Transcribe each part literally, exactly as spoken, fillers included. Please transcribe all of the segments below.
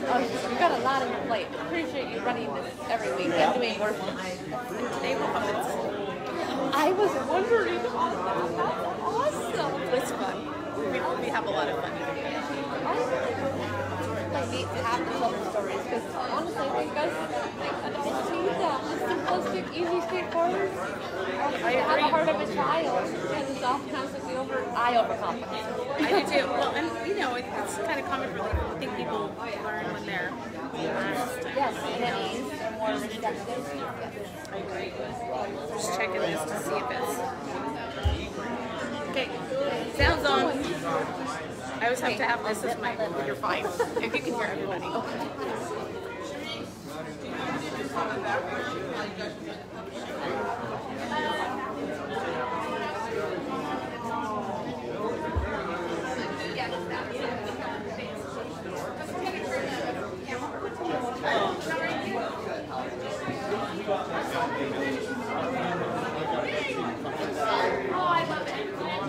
Oh, you got a lot on your plate. I appreciate you running this every week and doing work. Today we're puppets. I was wondering about that. That's awesome. It's fun. We, we have a lot of fun. Like neat to have the children's stories because honestly, I think us like adults need that. Just simplistic, easy, straightforward. I have the heart of a child and it's often constantly over. I overcomplicate. I do too. Well, and you know, it, it's kind of common for like I think people learn when they're honest. Yes, and at ease, more receptive. I agree. Just checking this to see if it's okay. Sounds on. I always have to have this as my. You're fine. If you can hear everybody. Okay. Oh, I love it.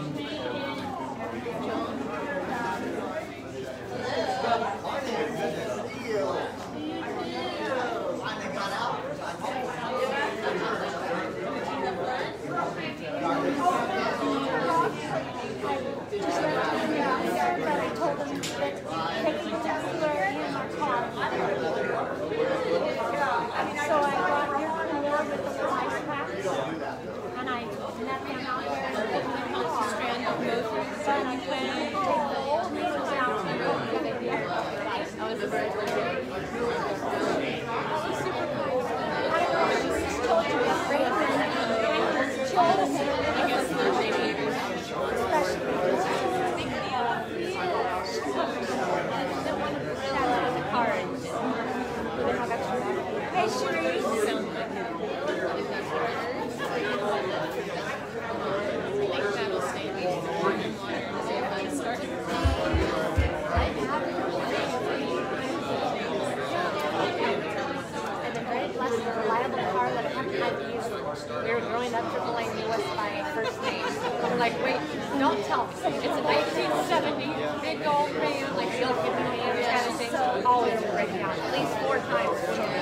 We were growing up triple A knew us by first name. We're like, wait, don't tell me. It's a nineteen seventy big old man, like she'll give me hands kind of thing. Always breaking out at least four times.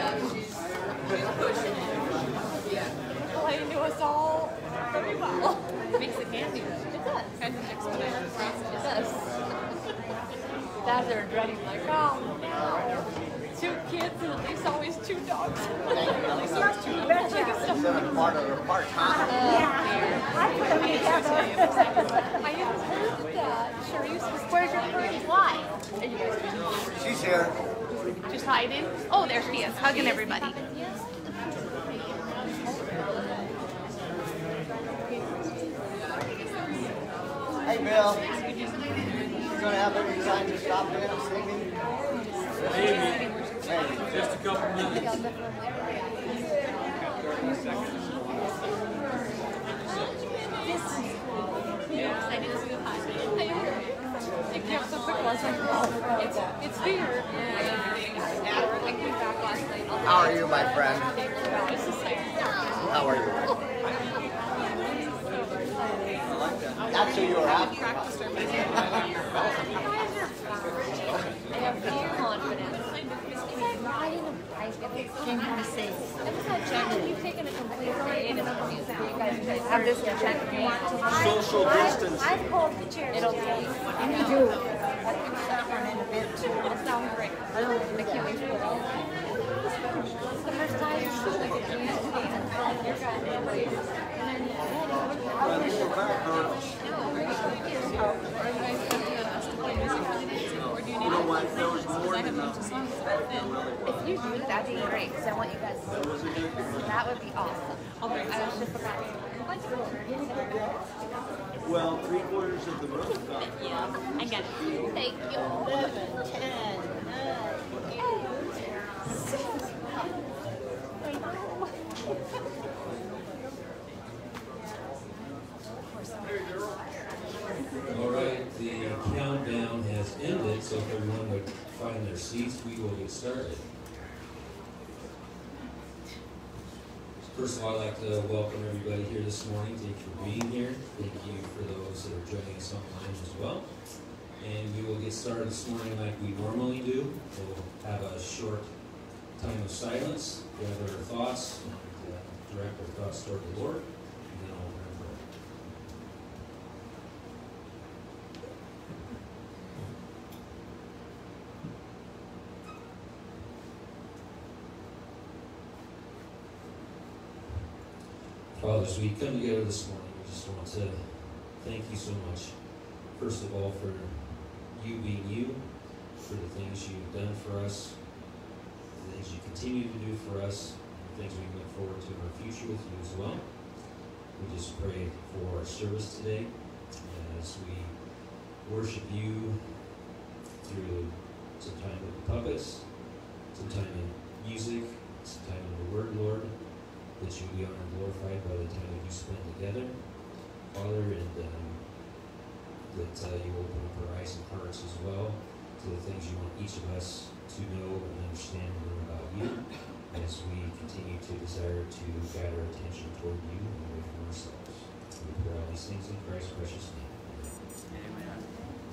Triple A knew us all very well. It makes it handy. It does. Kind of expedite the process. It does. Dads are dreading like, oh no. Two kids and at least always two dogs. At least always two dogs. Seven part of her part, huh? Yeah. I put them together. I haven't heard that. Sharice was where's your friend? Why? Are you guys She's here. Just hiding. Oh, there she is, hugging everybody. Hey, Bill. You gonna have any time to stop in and singing? Maybe. Just a couple minutes. It came so quick. I was like, oh, it's, it's here. I came back last night. How are you, my friend? It's just like, How are you? That's who you were after. I have full confidence. I didn't came home safe. I just had check. We've taken a complete creative music. You guys have this check if you want to. Social distance. I've pulled the chair. It'll be. You do. I think that one in a bit too. It'll sound great. I can't wait for it. It's the first time you're shooting it. You're good. And then, I wish you You know what? There was more than enough. if you do, that'd be great, because I want you guys to. That would be awesome. I was just forgot. Well, three quarters of the room gone. Yeah, I get it. Thank you. Eleven, ten, nine, eight, six. I know. All right, the countdown has ended, so if everyone would find their seats, we will get started. First of all, I'd like to welcome everybody here this morning. Thank you for being here. Thank you for those that are joining us online as well. And we will get started this morning like we normally do. We'll have a short time of silence, gather our thoughts, and uh, direct our thoughts toward the Lord, and then I'll remember. Father, as we come together this morning, we just want to thank you so much, first of all, for you being you, for the things you've done for us, the things you continue to do for us, and the things we look forward to in our future with you as well. We just pray for our service today as we worship you through some time with the puppets, some time in music, some time in the Word, Lord, that you be honored and glorified by the time that you spend together, Father, and um, that uh, you open up our eyes and hearts as well to the things you want each of us to know and understand and learn about you as we continue to desire to guide our attention toward you and away from ourselves. We pray all these things in Christ's precious name. Amen.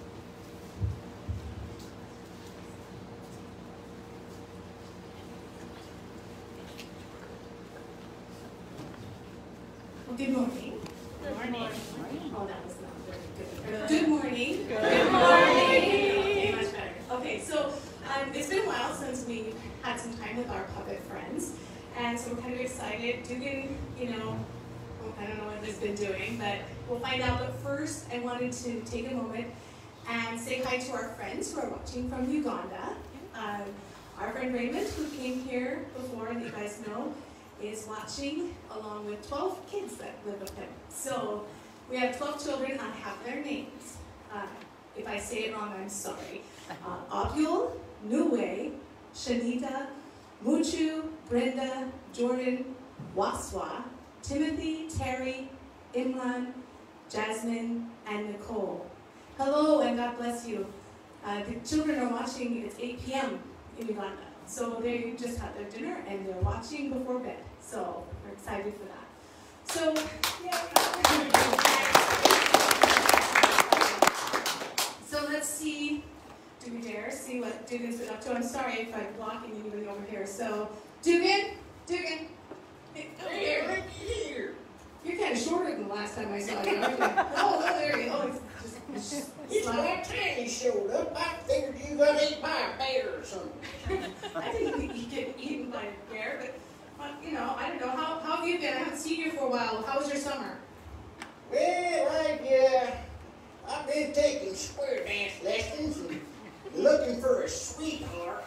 Well, good morning. Good morning. Oh, that was not very good. Good morning. Good Good morning. Okay, much better. Okay, so um, it's been a while since we had some time with our puppet friends, and so we're kind of excited. Dugan, you know, well, I don't know what they've been doing, but we'll find out. But first, I wanted to take a moment and say hi to our friends who are watching from Uganda. Um, our friend Raymond, who came here before, and you guys know, is watching along with twelve kids that live with him. So we have twelve children. I have their names. Uh, if I say it wrong, I'm sorry. Uh, Abdul, Nuwe, Shanita, Muchu, Brenda, Jordan, Waswa, Timothy, Terry, Imran, Jasmine, and Nicole. Hello and God bless you. Uh, the children are watching. It's eight p m in Uganda. So they just had their dinner and they're watching before bed. So we're excited for that. So, yeah. So let's see, do we dare see what Dugan's been up to? I'm sorry if I'm blocking anybody over here. So, Dugan, Dugan, hey, over here. Right here. You're kind of shorter than the last time I saw you, aren't you? Oh, oh, there you go. Oh, it's just, it's just It's slide. about time you showed up. I figured you got ate by a bear or something. I didn't get eaten by a bear, but, uh, you know, I don't know. How, how have you been? I haven't seen you for a while. How was your summer? Well, I, uh, I've been taking square dance lessons and looking for a sweetheart.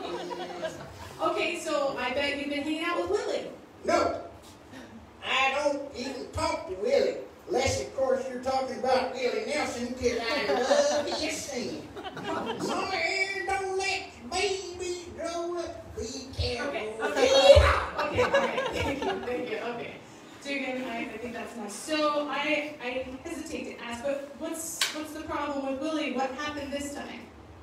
Okay, so I bet you've been hanging out with Willie. No, I don't even talk to Willie. Unless, of course, you're talking about Willie Nelson, because I love his singing. Mama, don't let your baby grow up, be careful. Okay, okay, okay, okay, thank you, thank you, okay. Dugan, I, I think that's nice. So I, I hesitate to ask, but what's what's the problem with Willie? What happened this time?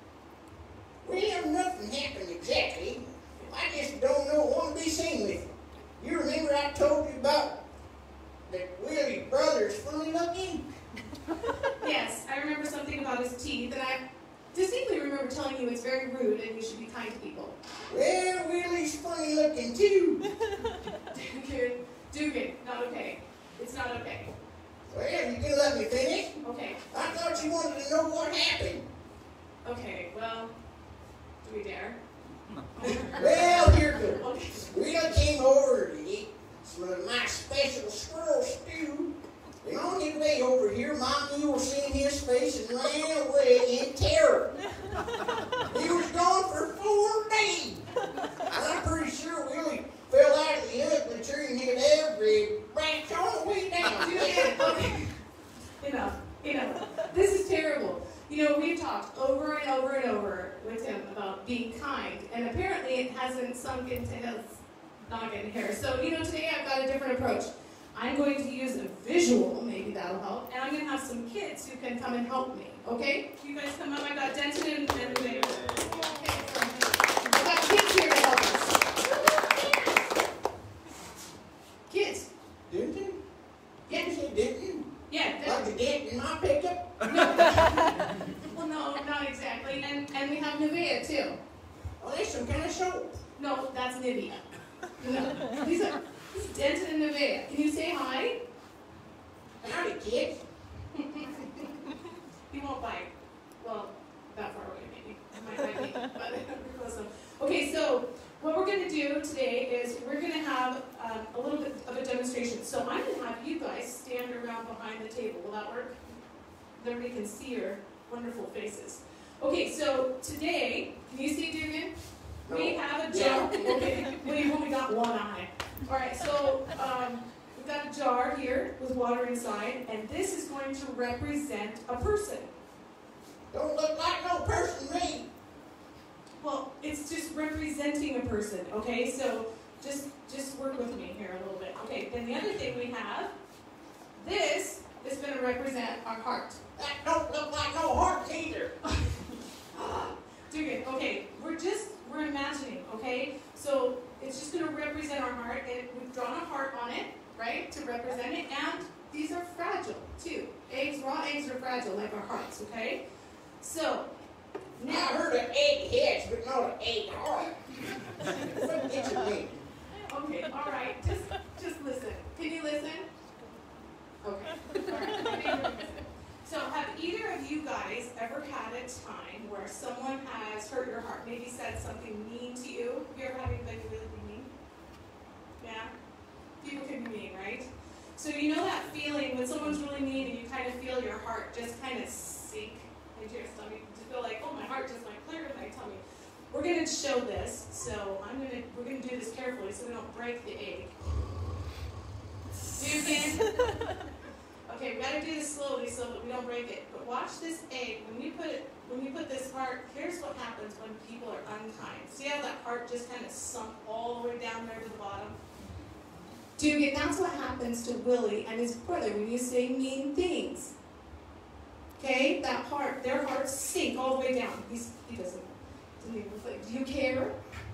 Well, nothing happened exactly. I just don't know what to be seen with. You remember I told you about that Willie's brother's funny looking? Yes, I remember something about his teeth, and I distinctly remember telling you it's very rude and you should be kind to people. Well, Willie's funny looking too. Dugan, Dugan, not okay. It's not okay. Well, you can let me finish. Okay, I thought you wanted to know what happened. okay, well, do we dare? Well, here goes. Okay. Willie came over to eat some of my special squirrel stew. And on his way over here, my mule seen his face and ran away in terror. He was gone for four days. And I'm pretty sure Willie fell out of the ugly tree and hit every branch on the way down. Okay. Enough, enough. This is terrible. You know, we've talked over and over and over with him about being kind, and apparently it hasn't sunk into his noggin here. So, you know, today I've got a different approach. I'm going to use a visual, maybe that'll help, and I'm going to have some kids who can come and help me, okay? You guys come up. I got Denton and, and Lou. Okay, so I've got kids here to help us. Kids. Didn't you? Yeah. You said, didn't you? Yeah. Like the dent in my pickup? No. Well, no. No, that's Nivea. No, these are this is Denton and Nivea. Can you say hi? Howdy, kids. He won't bite. Well, that far away maybe. Might bite me, but we're close enough. Okay, so what we're going to do today is we're going to have um, a little bit of a demonstration. So I'm going to have you guys stand around behind the table. Will that work? Everybody can see your wonderful faces. Okay, so today, can you see, Dugan? We have a jar. Okay, we've only got one eye. All right, so um, we've got a jar here with water inside, and this is going to represent a person. Don't look like no person to me. Well, it's just representing a person, okay? So just just work with me here a little bit. Okay, then the other thing we have, this is going to represent our heart. That don't look like no heart either. Dugan, okay, we're just, we're imagining, okay? So it's just going to represent our heart, and we've drawn a heart on it, right, to represent it, and these are fragile, too. Eggs, raw eggs are fragile, like our hearts, okay? So, I now, heard of egg heads, but not an egg heart. What did you mean? okay, all right, just, just listen. Can you listen? Okay, all right. So have either of you guys ever had a time where someone has hurt your heart, maybe said something mean to you? Have you ever had anybody really be mean? Yeah? People can be mean, right? So you know that feeling when someone's really mean and you kind of feel your heart just kind of sink into your stomach? You feel like, oh, my heart just went clear in my tummy. We're going to show this, so I'm going to, we're going to do this carefully so we don't break the egg. Do you can? Okay, we got to do this slowly so that we don't break it. But watch this egg. When you put it, when you put this heart, here's what happens when people are unkind. See how that heart just kind of sunk all the way down there to the bottom? Dugan, that's what happens to Willie and his brother when you say mean things. Okay, that heart, their hearts sink all the way down. He's, he doesn't, doesn't even reflect. Do you care?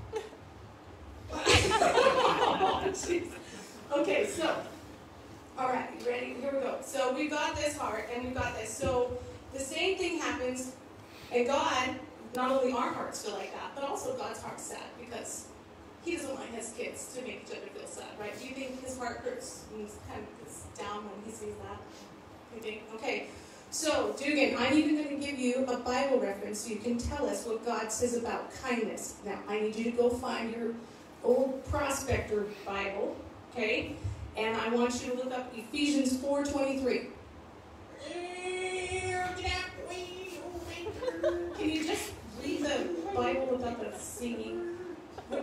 Oh, jeez. Okay, so. All right, you ready? Here we go. So we've got this heart, and we've got this. So the same thing happens, and God, not only our hearts feel like that, but also God's heart's sad, because he doesn't want his kids to make each other feel sad, right? Do you think his heart hurts and he's kind of gets down when he sees that? You think? Okay. So, Dugan, I'm even going to give you a Bible reference so you can tell us what God says about kindness. Now, I need you to go find your old prospector Bible, okay? And I want you to look up Ephesians four twenty-three. Can you just read the Bible without the singing? Oh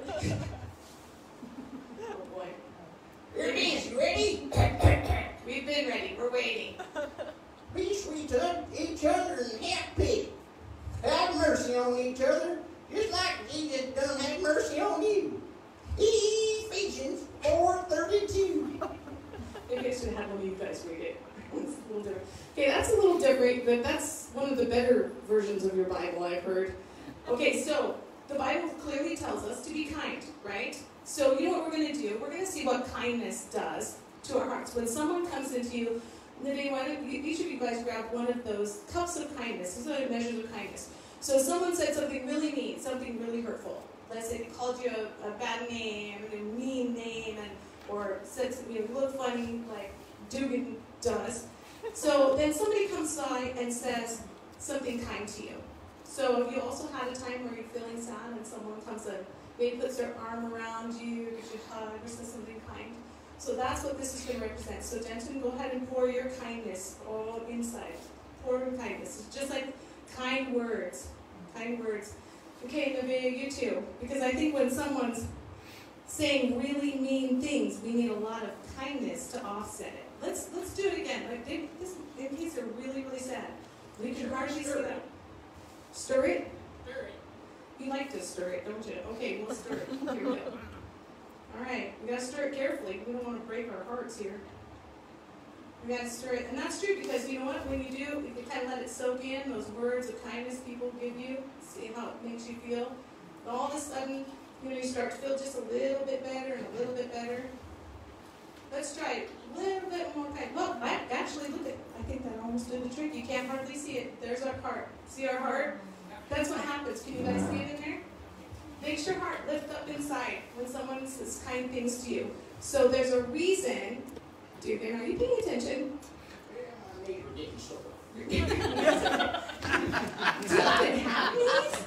boy. Here it is. You ready? We've been ready. We're waiting. Be sweet to each other and happy. Have mercy on each other, just like Jesus done have mercy on you. Ephesians four thirty-two. Maybe I should have one of you guys read it. It's a little different. Okay, that's a little different, but that's one of the better versions of your Bible, I've heard. Okay, so the Bible clearly tells us to be kind, right? So you know what we're going to do? We're going to see what kindness does to our hearts. When someone comes into you, Living, why don't you, each of you guys grab one of those cups of kindness. These are measures of kindness. So someone said something really mean, something really hurtful. Let's say they called you a, a bad name, a mean name, and or said something, you look funny, like Dugan does. So then somebody comes by and says something kind to you. So have you also had a time where you're feeling sad and someone comes and maybe puts their arm around you, gives you a hug, or says something kind? So that's what this is going to represent. So Denton, go ahead and pour your kindness all inside. Pour your kindness. It's just like kind words. Kind words. Okay, Navia, you too. Because I think when someone's saying really mean things, we need a lot of kindness to offset it. Let's let's do it again. Like they, this, in case they're really, really sad. We can hardly see them. Stir it? Stir it. You like to stir it, don't you? Okay, we'll stir it. Here we go. All right, we got to stir it carefully. We don't want to break our hearts here. We got to stir it. And that's true because you know what? When you do, you can kind of let it soak in, those words of kindness people give you, see how it makes you feel. And all of a sudden, you know, you start to feel just a little bit better and a little bit better. Let's try it. A little bit more kind. Well, I, actually, look at, I think that almost did the trick. You can't hardly see it. There's our heart. See our heart? That's what happens. Can you guys see it in there? Makes your heart lift up inside when someone says kind things to you. So there's a reason. Dugan, are you paying attention? Yeah, my knees are getting sore. Dugan, have knees?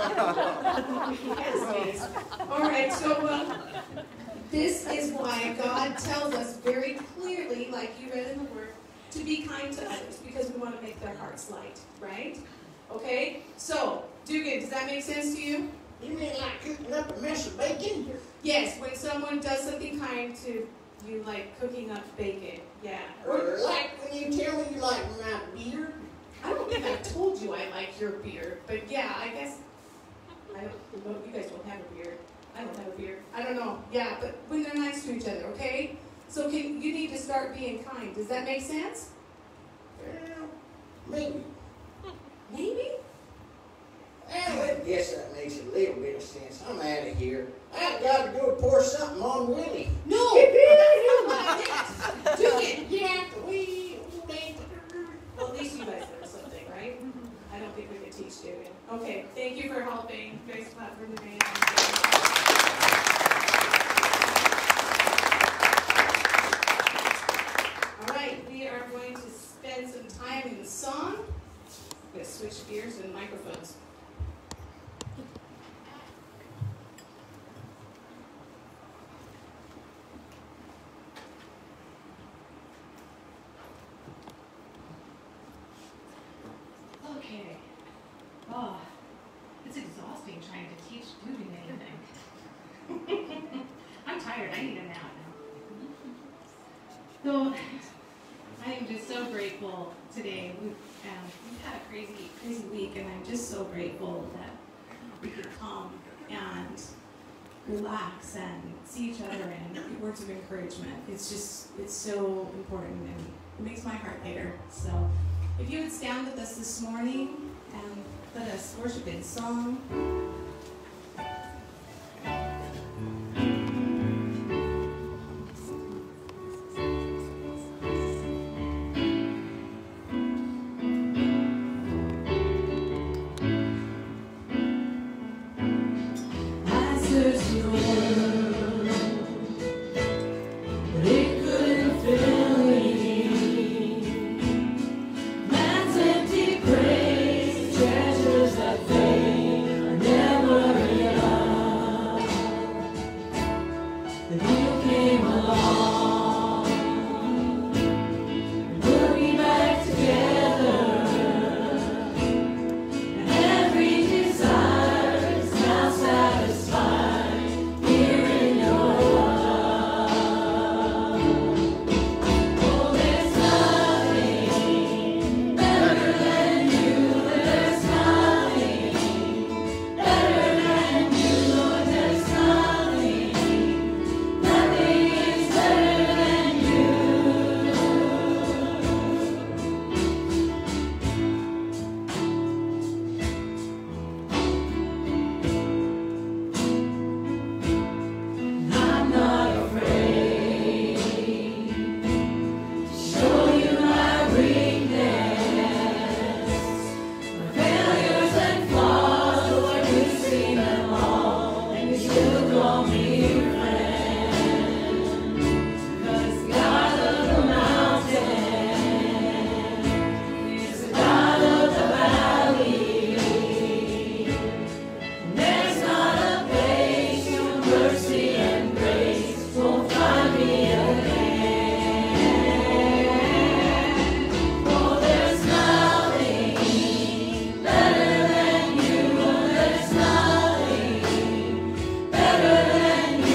Yes, knees. All right, so uh, this is why God tells us very clearly, like you read in the Word, to be kind to others, because we want to make their hearts light, right? Okay? So, Dugan, does that make sense to you? You mean like cooking up a mess of bacon? Yes, when someone does something kind to you, like cooking up bacon. Yeah. Or like when you tell me you like my beard? I don't think I told you I like your beard, but yeah, I guess I don't. Well, you guys don't have a beard. I don't have a beard. I don't know. Yeah, but when they're nice to each other, okay? So can you need to start being kind? Does that make sense? Well, maybe. Maybe. Well, I guess that makes a little bit of sense. I'm out of here. I've got to go pour something on Willie. No. That's not what I meant. Do it. Get out the way. Well, at least you guys learned something, right? I don't think we could teach Dugan. Okay. Thank you for helping. You guys clap for the band. All right, we are going to spend some time in song. I'm going to switch gears and microphones. Okay. Oh, it's exhausting trying to teach Dugan anything. I'm tired. I need a nap now. So, I am just so grateful today. We've, um, we've had a crazy, crazy week, and I'm just so grateful that we could come and relax and see each other and get words of encouragement. It's just, it's so important, and it makes my heart lighter. So, if you would stand with us this morning and let us worship in song. Better than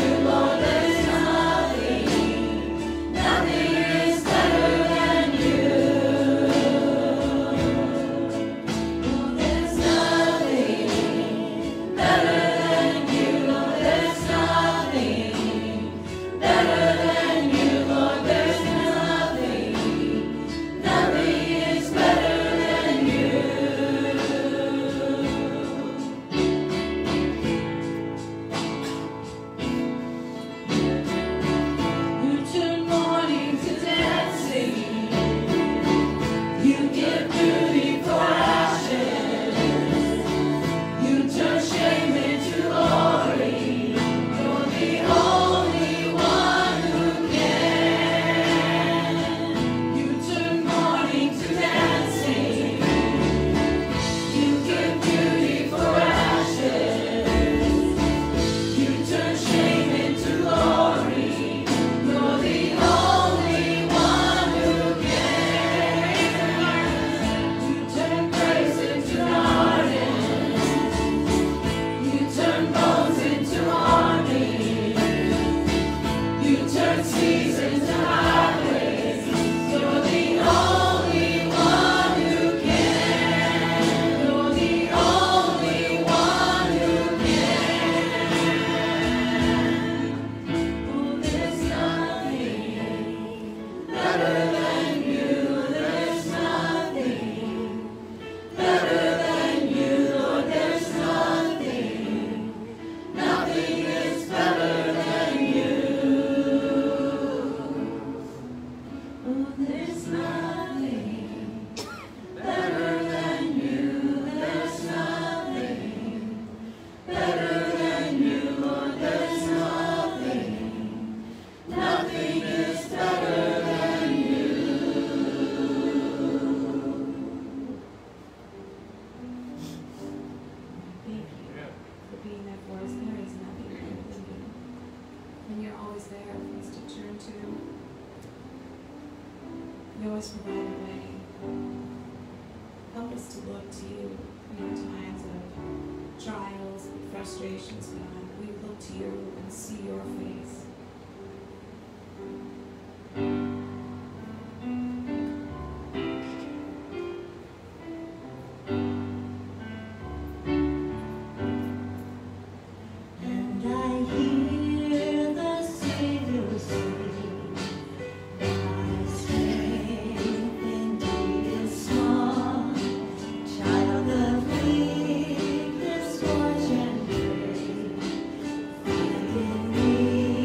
always there for us to turn to. You always provide a way. Help us to look to you in our times of trials and frustrations, God. We look to you and see your face. Me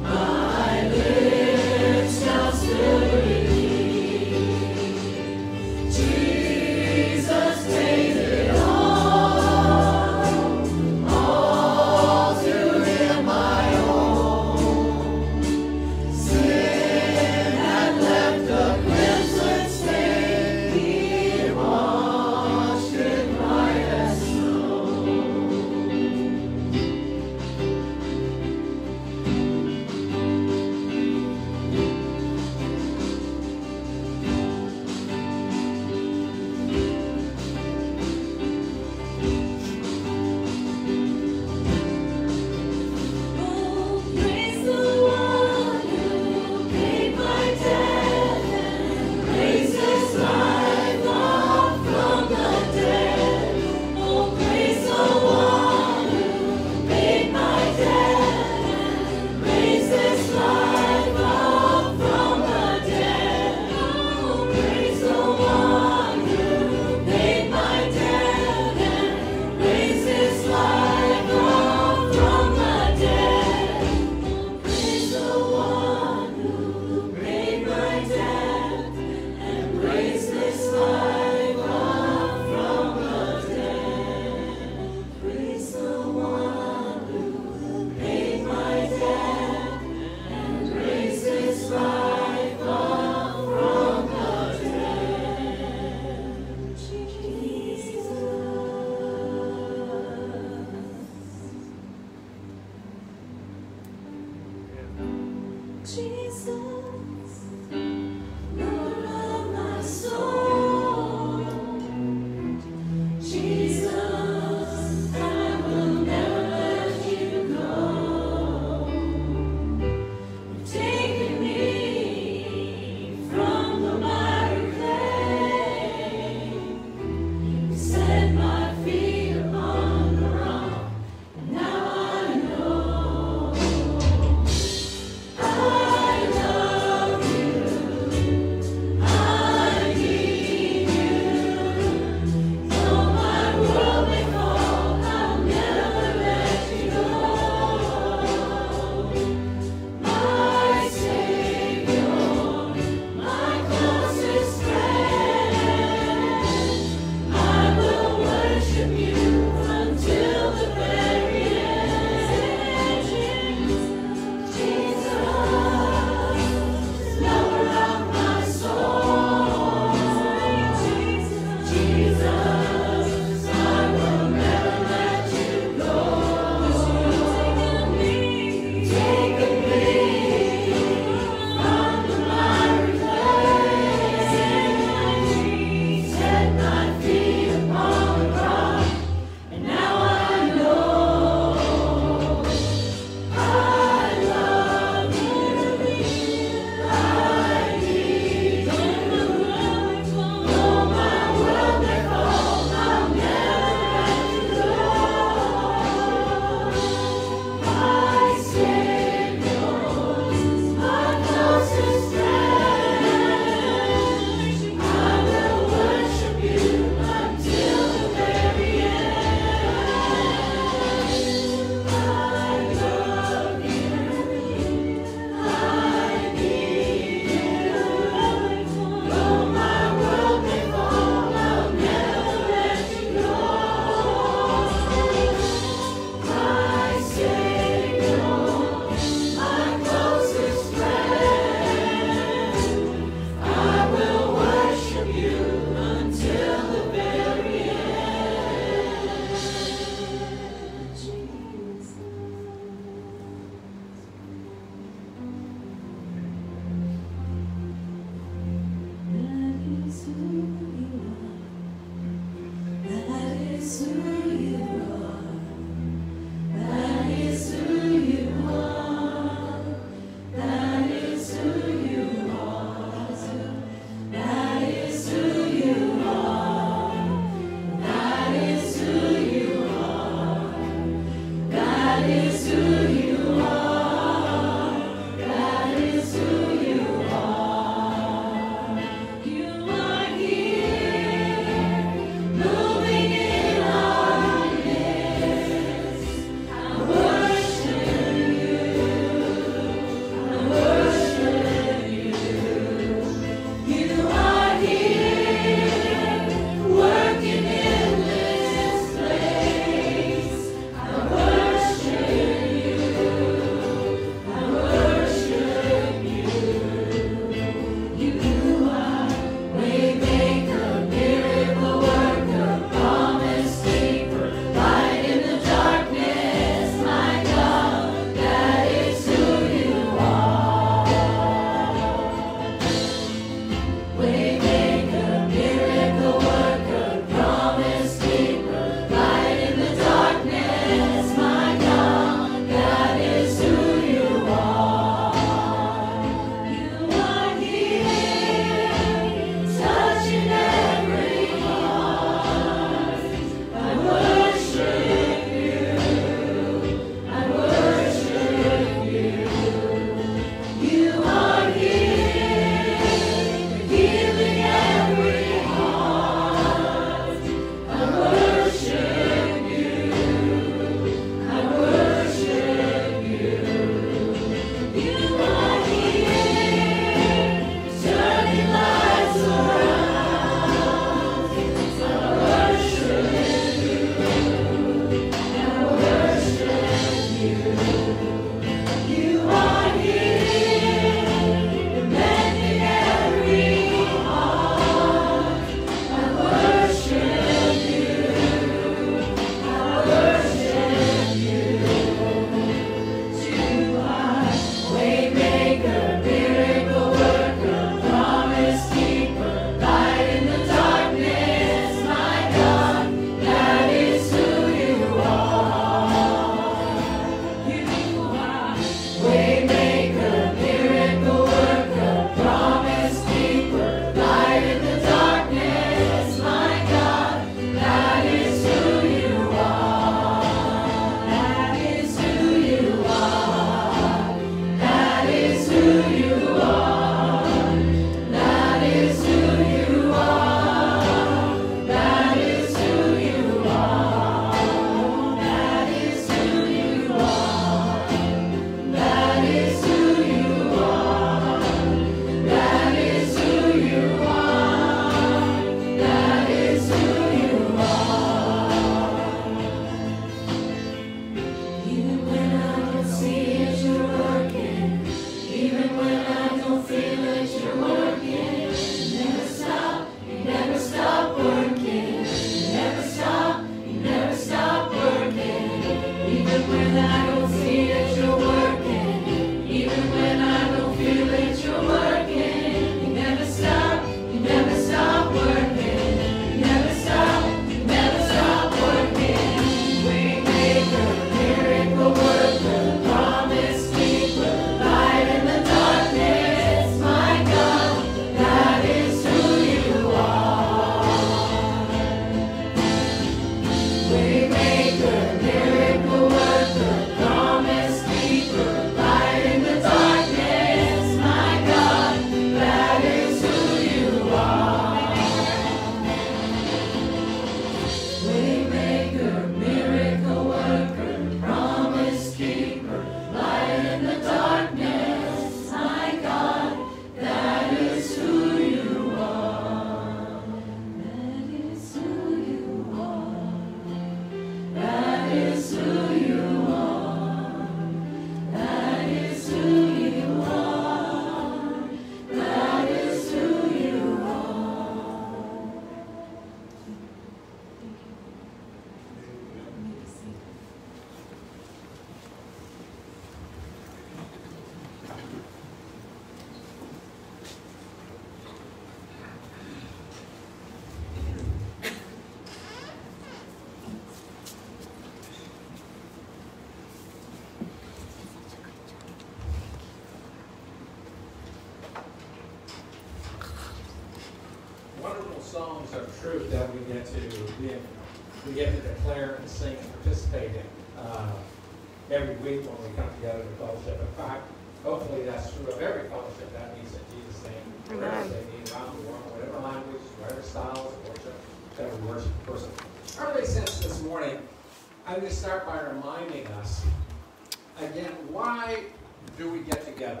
songs of truth that we get to be in, we get to declare and sing and participate in uh, every week when we come together to fellowship. In fact, hopefully that's true of every fellowship that meets in Jesus' name, wherever they meet around the world, whatever language, whatever styles of worship that we worship in person. Our big sense this morning, I'm going to start by reminding us, again, why do we get together?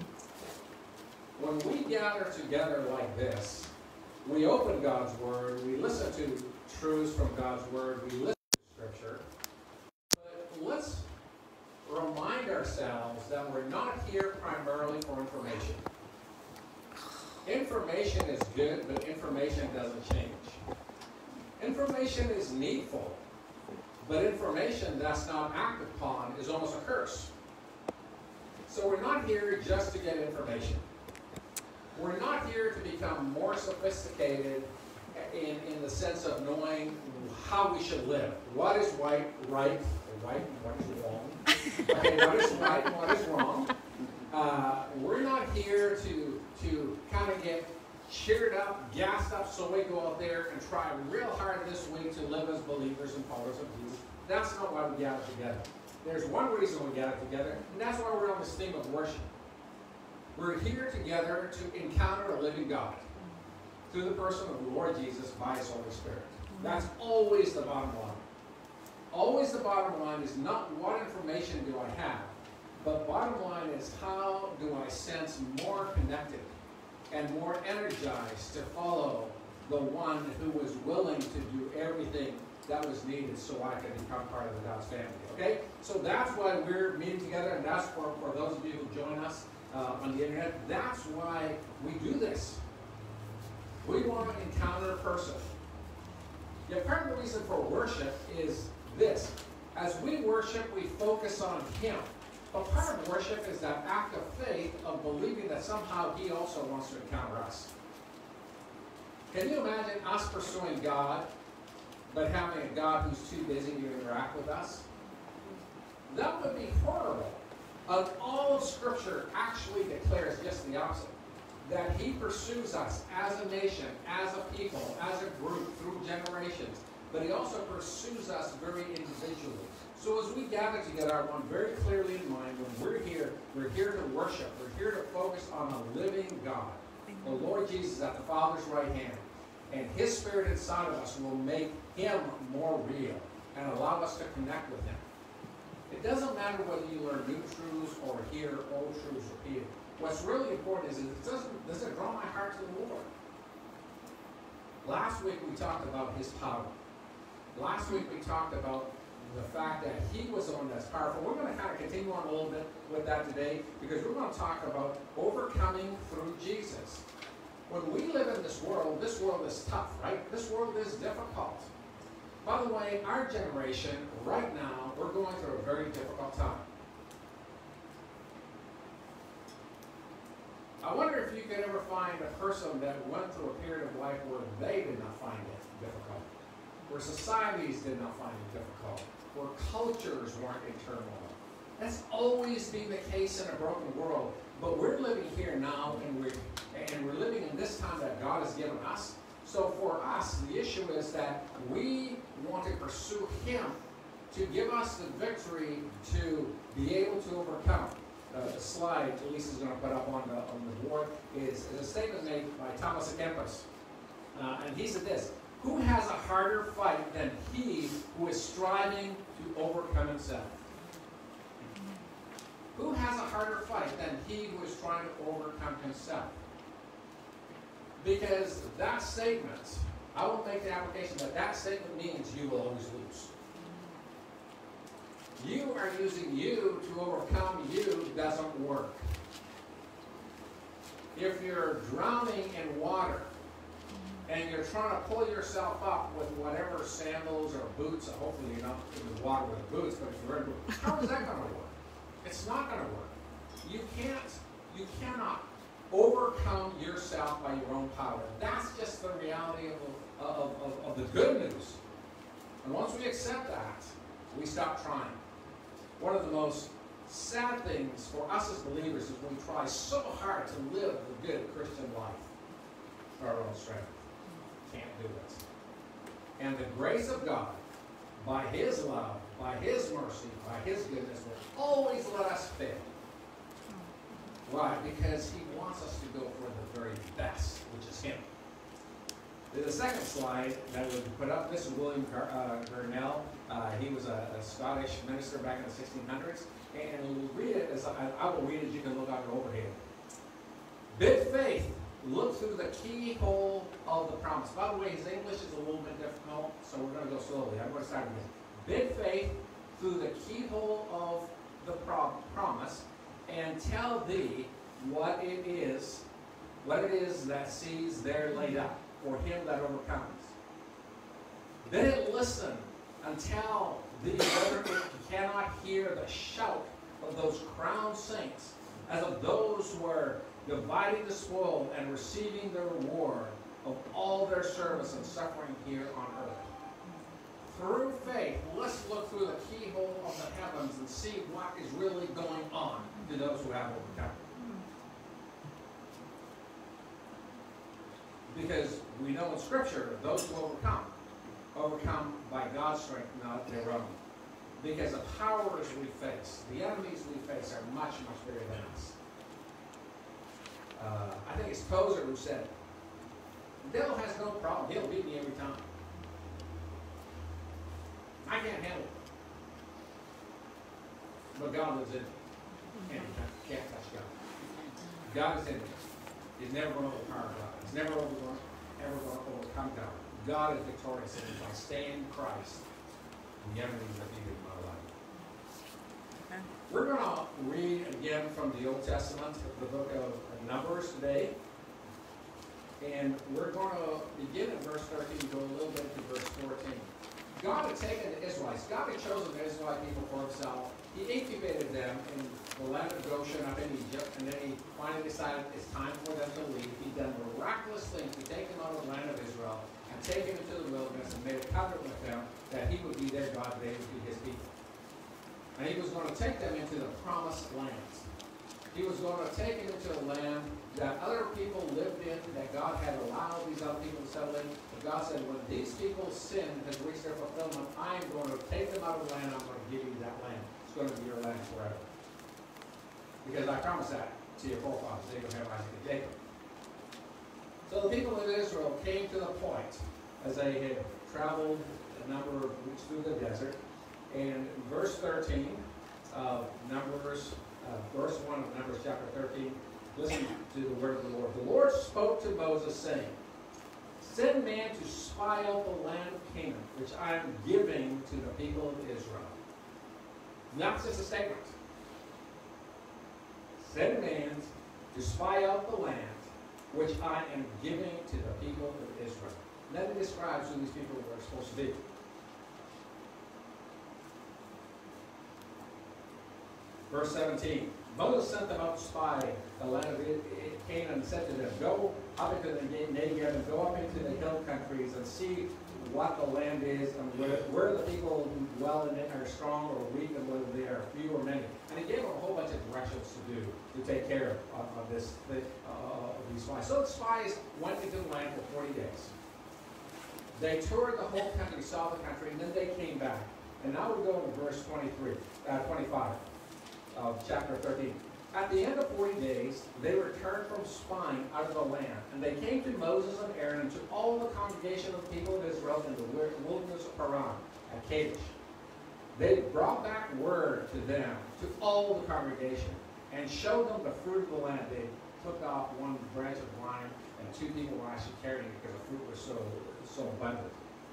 When we gather together like this, we open God's Word, we listen to truths from God's Word, we listen to Scripture, but let's remind ourselves that we're not here primarily for information. Information is good, but information doesn't change. Information is needful, but information that's not acted upon is almost a curse. So we're not here just to get information. We're not here to become more sophisticated in, in the sense of knowing how we should live. What is right, right, right, and what is wrong. Okay, what is right and what is wrong. Uh, we're not here to, to kind of get cheered up, gassed up, so we go out there and try real hard this week to live as believers and followers of Jesus. That's not why we gather together. There's one reason we gather together, and that's why we're on this theme of worship. We're here together to encounter a living God through the person of the Lord Jesus by His Holy Spirit. That's always the bottom line. Always the bottom line is not what information do I have, but bottom line is how do I sense more connected and more energized to follow the one who was willing to do everything that was needed so I could become part of the God's family. Okay? So that's why we're meeting together, and that's for, for those of you who join us uh, on the internet. That's why we do this. We want to encounter a person. Yet part of the reason for worship is this. As we worship, we focus on Him. But part of worship is that act of faith of believing that somehow He also wants to encounter us. Can you imagine us pursuing God, but having a God who's too busy to interact with us? That would be horrible. And all of Scripture actually declares just the opposite. That He pursues us as a nation, as a people, as a group, through generations. But He also pursues us very individually. So as we gather together, I want very clearly in mind, when we're here, we're here to worship. We're here to focus on a living God. The Lord Jesus at the Father's right hand. And His Spirit inside of us will make Him more real and allow us to connect with Him. It doesn't matter whether you learn new truths or hear old truths repeated. What's really important is, is it doesn't, does it draw my heart to the Lord? Last week we talked about His power. Last week we talked about the fact that He was the one that's powerful. We're going to kind of continue on a little bit with that today because we're going to talk about overcoming through Jesus. When we live in this world, this world is tough, right? This world is difficult. By the way, our generation, right now, we're going through a very difficult time. I wonder if you could ever find a person that went through a period of life where they did not find it difficult, where societies did not find it difficult, where cultures weren't in turmoil. That's always been the case in a broken world. But we're living here now, and we're, and we're living in this time that God has given us. So for us, the issue is that we want to pursue Him to give us the victory to be able to overcome. Uh, the slide Lisa's going to put up on the, on the board is, is a statement made by Thomas à Kempis. Uh, and he said this: who has a harder fight than he who is striving to overcome himself? Who has a harder fight than he who is trying to overcome himself? Because that statement, I will make the application that that statement means you will always lose. You are using you to overcome you doesn't work. If you're drowning in water and you're trying to pull yourself up with whatever sandals or boots, hopefully you're not in the water with boots, but if you're in boots, how is that going to work? It's not going to work. You can't, you cannot overcome yourself by your own power. That's just the reality of, of, of, of the good news. And once we accept that, we stop trying. One of the most sad things for us as believers is when we try so hard to live the good Christian life for our own strength. can't do it. And the grace of God, by His love, by His mercy, by His goodness, will always let us fail. Why? Because He wants us to go for the very best, which is Him. The second slide that we put up, this is William Gar uh, Germann. Uh, he was a, a Scottish minister back in the sixteen hundreds. And we'll read it, as I, I will read it, you can look on your overhead. Bid faith, look through the keyhole of the promise. By the way, his English is a little bit difficult, so we're going to go slowly. I'm going to start again. Bid faith through the keyhole of the pro promise, and tell thee what it is, what it is that sees there laid up for him that overcomes. Then listen until thee whether it cannot hear the shout of those crowned saints, as of those who are dividing the spoil and receiving the reward of all their service and suffering here on earth. Through faith, let's look through the keyhole of the heavens and see what is really going on to those who have overcome. Because we know in Scripture, those who overcome, overcome by God's strength, not their own. Because the powers we face, the enemies we face, are much, much bigger than us. Uh, I think it's Tozer who said, the devil has no problem. He'll beat me every time. I can't handle it. But God lives in me. And you can't touch God. God is in me. He's never going to overpower God. He's never over going, ever going to overcome God. God is victorious in me by staying in Christ. And the enemies are defeated in my life. Okay. We're going to read again from the Old Testament, the book of Numbers today. And we're going to begin at verse thirteen, go a little bit to verse fourteen. God had taken the Israelites. God had chosen the Israelite people for Himself. He incubated them in the land of Goshen up in Egypt, and then He finally decided it's time for them to leave. He done miraculous things to take them out of the land of Israel and take them into the wilderness and made a covenant with them that He would be their God, they would be His people. And He was going to take them into the promised land. He was going to take them into a land that other people lived in, that God had allowed these other people to settle in. But God said, when these people's sin has reached their fulfillment, I am going to take them out of the land. I'm going to give you that land. It's going to be your land forever. Because I promised that to your forefathers, Abraham, Isaac, and Jacob. So the people of Israel came to the point, as they had traveled a number of weeks through the desert, and verse thirteen of Numbers, uh, verse one of Numbers chapter thirteen, listen to the word of the Lord. The Lord spoke to Moses, saying, send man to spy out the land of Canaan, which I am giving to the people of Israel. Not just a statement. Send man to spy out the land which I am giving to the people of Israel. And then it describes who these people were supposed to be. Verse seventeen. Moses sent them out to spy the land of Canaan and said to them, go up into the Negev and go up into the hill countries and see what the land is and where, where the people who dwell in it are strong or weak and whether they are few or many. And he gave them a whole bunch of directions to do to take care of, of this uh, of these spies. So the spies went into the land for forty days. They toured the whole country, saw the country, and then they came back. And now we go to verse twenty-three, uh, twenty-five of chapter thirteen. At the end of forty days, they returned from spying out of the land, and they came to Moses and Aaron and to all the congregation of the people of Israel in the wilderness of Paran at Kadesh. They brought back word to them, to all the congregation, and showed them the fruit of the land. They took off one branch of wine, and two people were actually carrying it because the fruit was so, so abundant.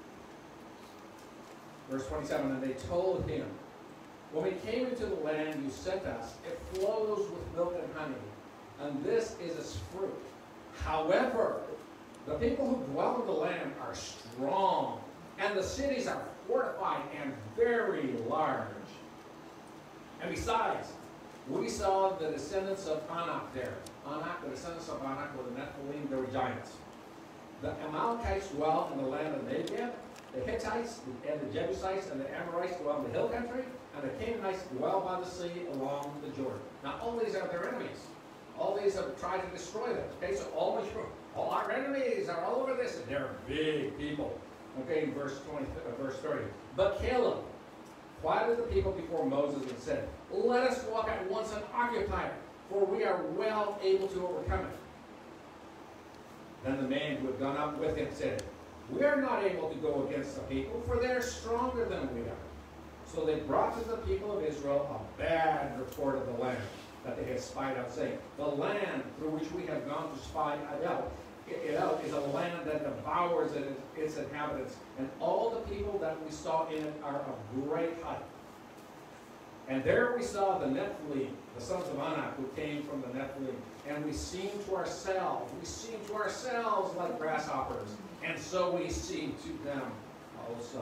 Verse twenty-seven, and they told him, when we came into the land you sent us, it flows with milk and honey, and this is its fruit. However, the people who dwell in the land are strong, and the cities are fortified and very large. And besides, we saw the descendants of Anak there. Anak, the descendants of Anak were the Nephilim, they were giants. The Amalekites dwell in the land of Negev. The Hittites and the Jebusites and the Amorites dwell in the hill country, and the Canaanites dwell by the sea along the Jordan. Now all these are their enemies. all these have tried to destroy them. Okay, so all, all our enemies are all over this, and they're big people. Okay, in verse twenty, uh, verse thirty. But Caleb quieted the people before Moses and said, let us walk at once and occupy it, for we are well able to overcome it. Then the man who had gone up with him said, we are not able to go against the people, for they are stronger than we are. So they brought to the people of Israel a bad report of the land that they had spied out, saying, the land through which we have gone to spy it out, it out is a land that devours it, its inhabitants, and all the people that we saw in it are of great height. And there we saw the Nephilim, the sons of Anak, who came from the Nephilim, and we seemed to ourselves, we seemed to ourselves like grasshoppers, and so we seemed to them also.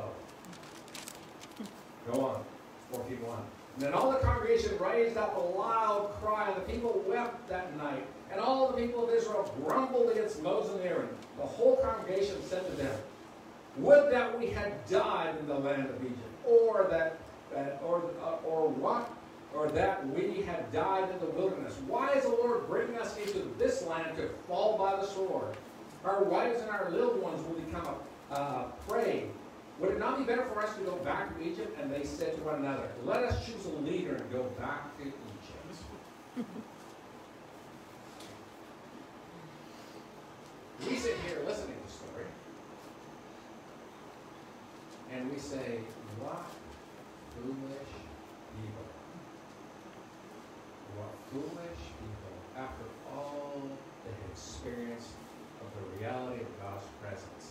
Go on, forty-one. And then all the congregation raised up a loud cry, and the people wept that night. And all the people of Israel grumbled against Moses and Aaron. The whole congregation said to them, would that we had died in the land of Egypt, or that, that or, uh, or what, or that we had died in the wilderness. Why is the Lord bringing us into this land to fall by the sword? Our wives and our little ones will become a uh, prey. Would it not be better for us to go back to Egypt? And they said to one another, let us choose a leader and go back to Egypt. We sit here listening to the story, and we say, what foolish people. What foolish people, after all they had experienced of the reality of God's presence.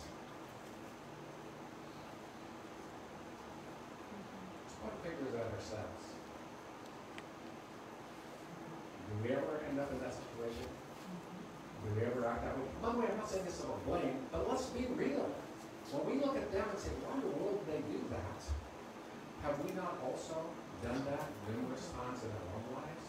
Let's point fingers at ourselves. Do we ever end up in that situation? Do we ever act that way? By the way, I'm not saying this is a blame, but let's be real. When we look at them and say, why in the world did they do that? Have we not also done that numerous times in our own lives?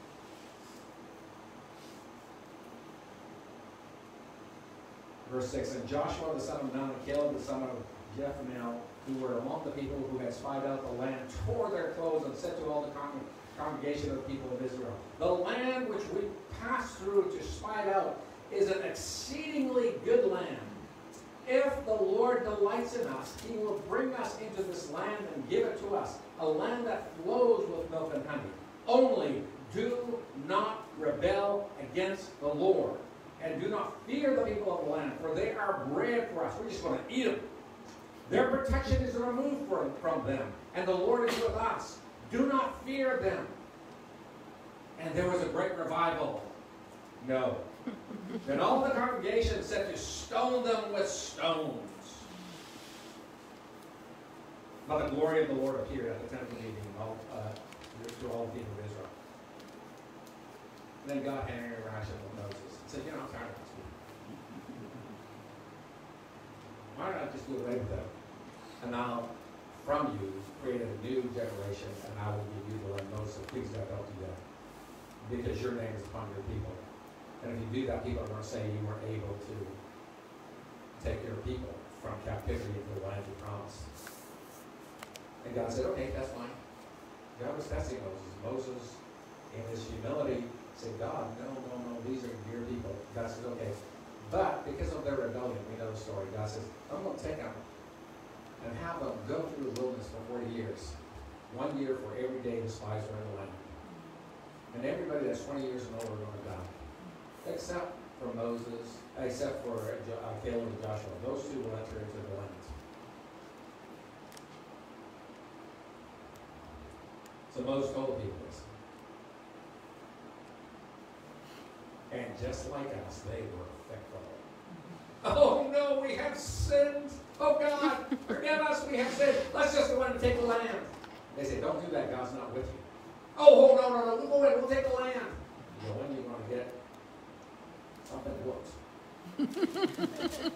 Verse six, and Joshua the son of Nun and Caleb the son of Jephunneh, who were among the people who had spied out the land, tore their clothes and said to all the con congregation of the people of Israel, the land which we passed through to spy it out is an exceedingly good land. If the Lord delights in us, he will bring us into this land and give it to us, a land that flows with milk and honey. Only do not rebel against the Lord, and do not fear the people of the land, for they are bread for us. We're just going to eat them. Their protection is removed from, from them, and the Lord is with us. Do not fear them. And there was a great revival. No. Then all the congregation said to stone them with stones. But the glory of the Lord appeared at the temple meeting all, uh, to all the people of Israel. And then God had an interaction with Moses. He said, you know, I'm tired of this people. Why don't I just do away with them? And I'll, from you, create a new generation, and I will give you the land. Moses, please don't do that. Because your name is upon your people. And if you do that, people are going to say you weren't able to take your people from captivity into the land you promised. And God said, okay, that's fine. God was testing Moses. Moses, in his humility, said, God, no, no, no, these are your people. God said, okay. But because of their rebellion, we know the story. God says, I'm going to take them and have them go through the wilderness for forty years. One year for every day the spies were in the land. And everybody that's twenty years and older are going to die. Except for Moses, except for uh, Caleb and Joshua. Those two will enter into the land. So Moses told the people this. And just like us, they were fickle. Oh no, we have sinned. Oh God, forgive us, we have sinned. Let's just go in and take the land. They say, don't do that, God's not with you. Oh, no, no, no, we'll go in, we'll take the land. You know when you're going to get something whoops.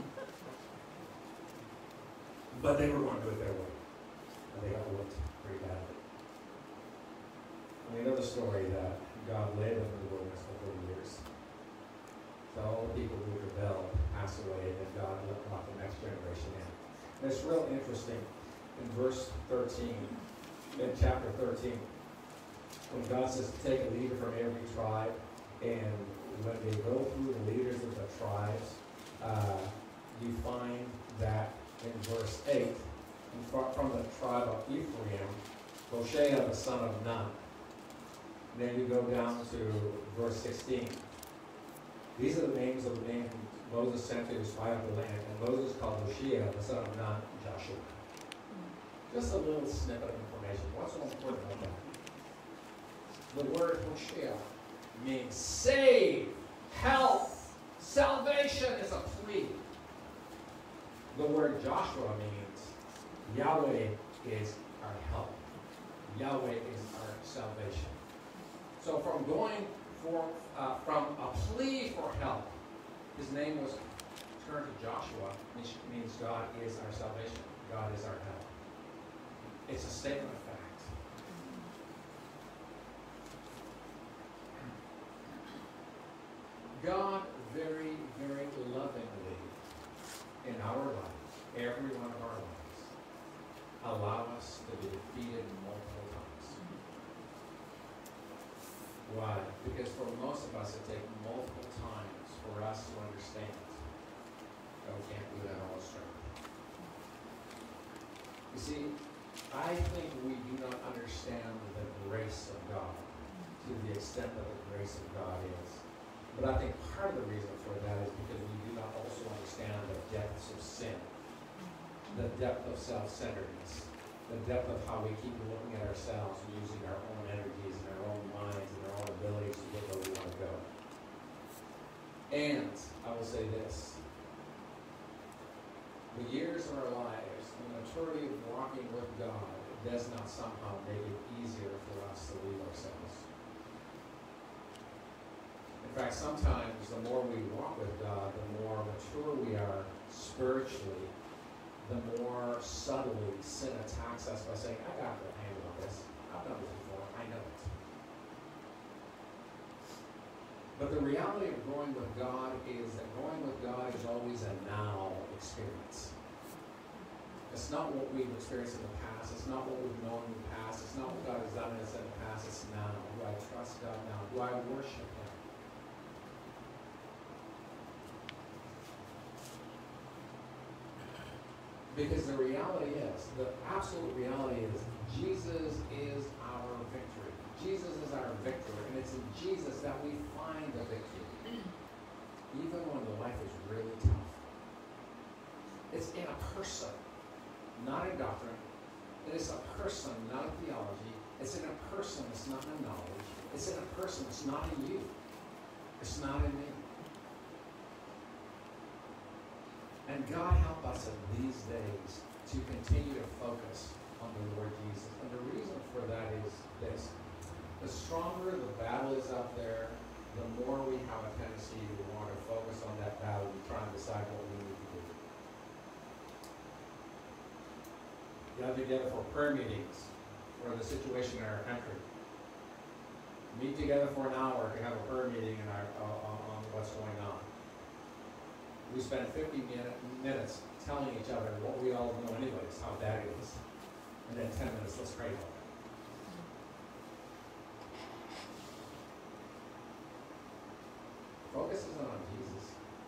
But they were going to do it their way. And they got whooped pretty badly. And we know the story that God led them in the wilderness for forty years. So all the people who rebelled passed away, and then God brought the next generation in. And it's real interesting in verse thirteen, in chapter thirteen, when God says to take a leader from every tribe, And when they go through the leaders of the tribes, uh, you find that in verse eight, from the tribe of Ephraim, Hoshea the son of Nun. Then you go down to verse sixteen. These are the names of the men whom Moses sent to spy out the land. And Moses called Hoshea the son of Nun Joshua. Just a little snippet of information. What's so important about that? The word Hoshea means save, help, salvation is a plea. The word Joshua means Yahweh is our help. Yahweh is our salvation. So from going for, uh, from a plea for help, his name was turned to Joshua, which means God is our salvation. God is our help. It's a statement of fact. God very, very lovingly in our life, every one of our lives, allow us to be defeated multiple times. Why? Because for most of us, it takes multiple times for us to understand that we can't do that all the time. You see, I think we do not understand the grace of God to the extent that the grace of God is. But I think part of the reason for that is because we do not also understand the depths of sin, the depth of self-centeredness, the depth of how we keep looking at ourselves and using our own energies and our own minds and our own abilities to get where we want to go. And I will say this, the years of our lives, the maturity of walking with God does not somehow make it easier for us to leave ourselves. In fact, sometimes the more we walk with God, the more mature we are spiritually, the more subtly sin attacks us by saying, I got the handle on this. I've done this before. I know it. But the reality of growing with God is that growing with God is always a now experience. It's not what we've experienced in the past. It's not what we've known in the past. It's not what God has done in us in the past. It's now. Do I trust God now? Do I worship Him? Because the reality is, the absolute reality is, Jesus is our victory. Jesus is our victor, and it's in Jesus that we find the victory. Even when the life is really tough. It's in a person, not in doctrine. It is a person, not a theology. It's in a person, it's not in knowledge. It's in a person, it's not in you. It's not in me. And God help us in these days to continue to focus on the Lord Jesus. And the reason for that is this. The stronger the battle is out there, the more we have a tendency to want to focus on that battle and try and decide what we need to do. Gather together for prayer meetings for the situation in our country. Meet together for an hour to have a prayer meeting in our, uh, on, on what's going on. We spend fifty minute, minutes telling each other what we all know anyways, how bad it is. And then ten minutes, let's pray about it. Focus isn't on Jesus.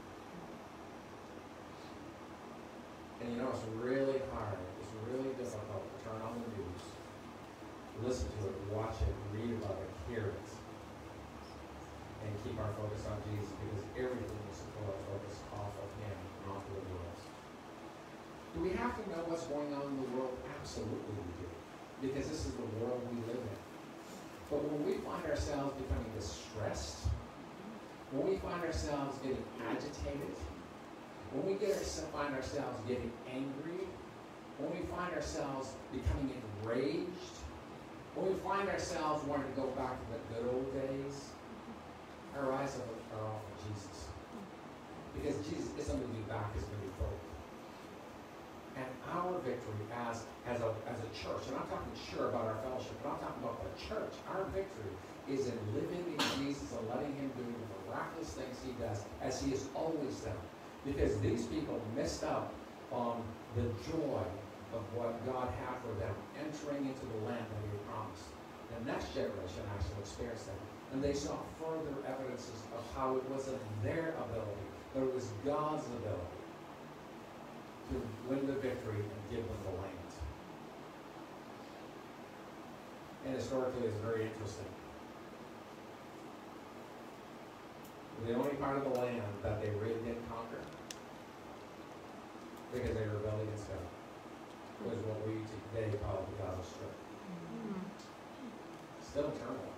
And you know, it's really hard, it's really difficult to turn on the news, listen to it, watch it, read about it, hear it, and keep our focus on Jesus, because everything is to pull our focus off of Him and off of the world. Do we have to know what's going on in the world? Absolutely we do, because this is the world we live in. But when we find ourselves becoming distressed, when we find ourselves getting agitated, when we get our, find ourselves getting angry, when we find ourselves becoming enraged, when we find ourselves wanting to go back to the good old days, our eyes are, are off of Jesus. Because Jesus isn't going to be back, He's going to be forward. And our victory as, as, a, as a church, and I'm talking sure about our fellowship, but I'm talking about the church, our victory is in living in Jesus and letting Him do the miraculous things He does, as He has always done. Because these people missed out on the joy of what God had for them, entering into the land that He had promised. The next generation actually experienced that. And they saw further evidences of how it wasn't their ability, but it was God's ability to win the victory and give them the land. And historically, it's very interesting. The only part of the land that they really didn't conquer, because they rebelled against God, was what we today call the Gaza Strip. Mm-hmm. Still in turmoil.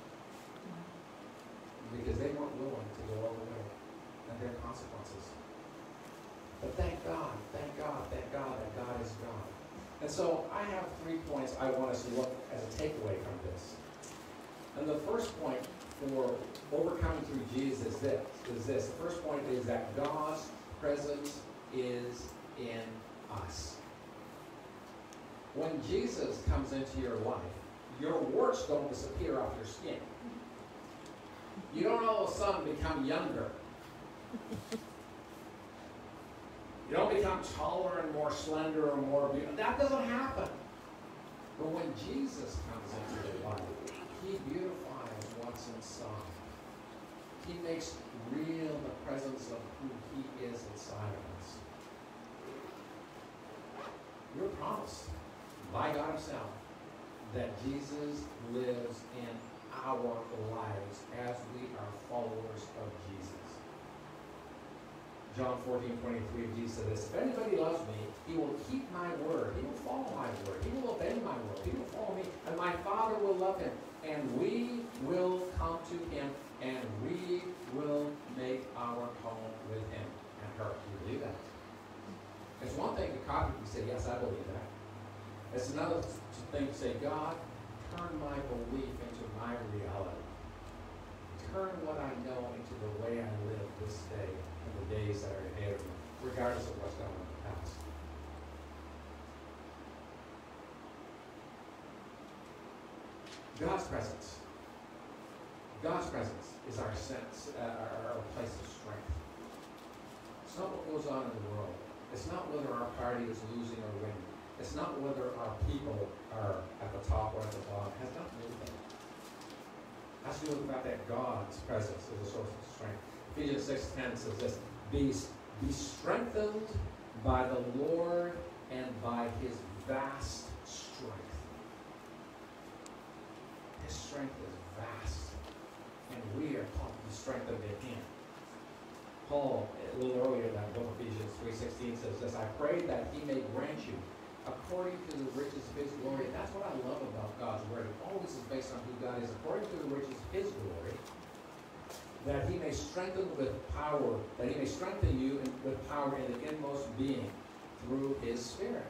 Because they weren't willing to go all the way, and there are consequences. But thank God, thank God, thank God that God is God. And so I have three points I want us to look as a takeaway from this. And the first point for overcoming through Jesus is this. Is this. The first point is that God's presence is in us. When Jesus comes into your life, your warts don't disappear off your skin. You don't all of a sudden become younger. You don't become taller and more slender or more beautiful. That doesn't happen. But when Jesus comes into your life, he beautifies what's inside. He makes real the presence of who he is inside of us. You're promised by God himself that Jesus lives in our lives as we are followers of Jesus. John fourteen twenty-three, Jesus said this, if anybody loves me, he will keep my word. He will follow my word. He will obey my word. He will follow me, and my Father will love him. And we will come to him, and we will make our home with him and her. Do you believe that? It's one thing to cognitively say, yes, I believe that. It's another thing to say, God, turn my belief into my reality. Turn what I know into the way I live this day and the days that are ahead of me, regardless of what's going on in the past. God's presence. God's presence is our sense, uh, our, our place of strength. It's not what goes on in the world. It's not whether our party is losing or winning. It's not whether our people are at the top or at the bottom. It has nothing to do with that. It has to do with the fact that God's presence is a source of strength. Ephesians six ten says this, be, be strengthened by the Lord and by his vast strength. His strength is vast. And we are called to be strengthened in him. Paul, a little earlier in that book, Ephesians three sixteen, says this, I pray that he may grant you according to the riches of his glory. And that's what I love about God's word. It always is based on who God is. According to the riches of his glory, that he may strengthen with power, that he may strengthen you in, with power in the inmost being through his Spirit.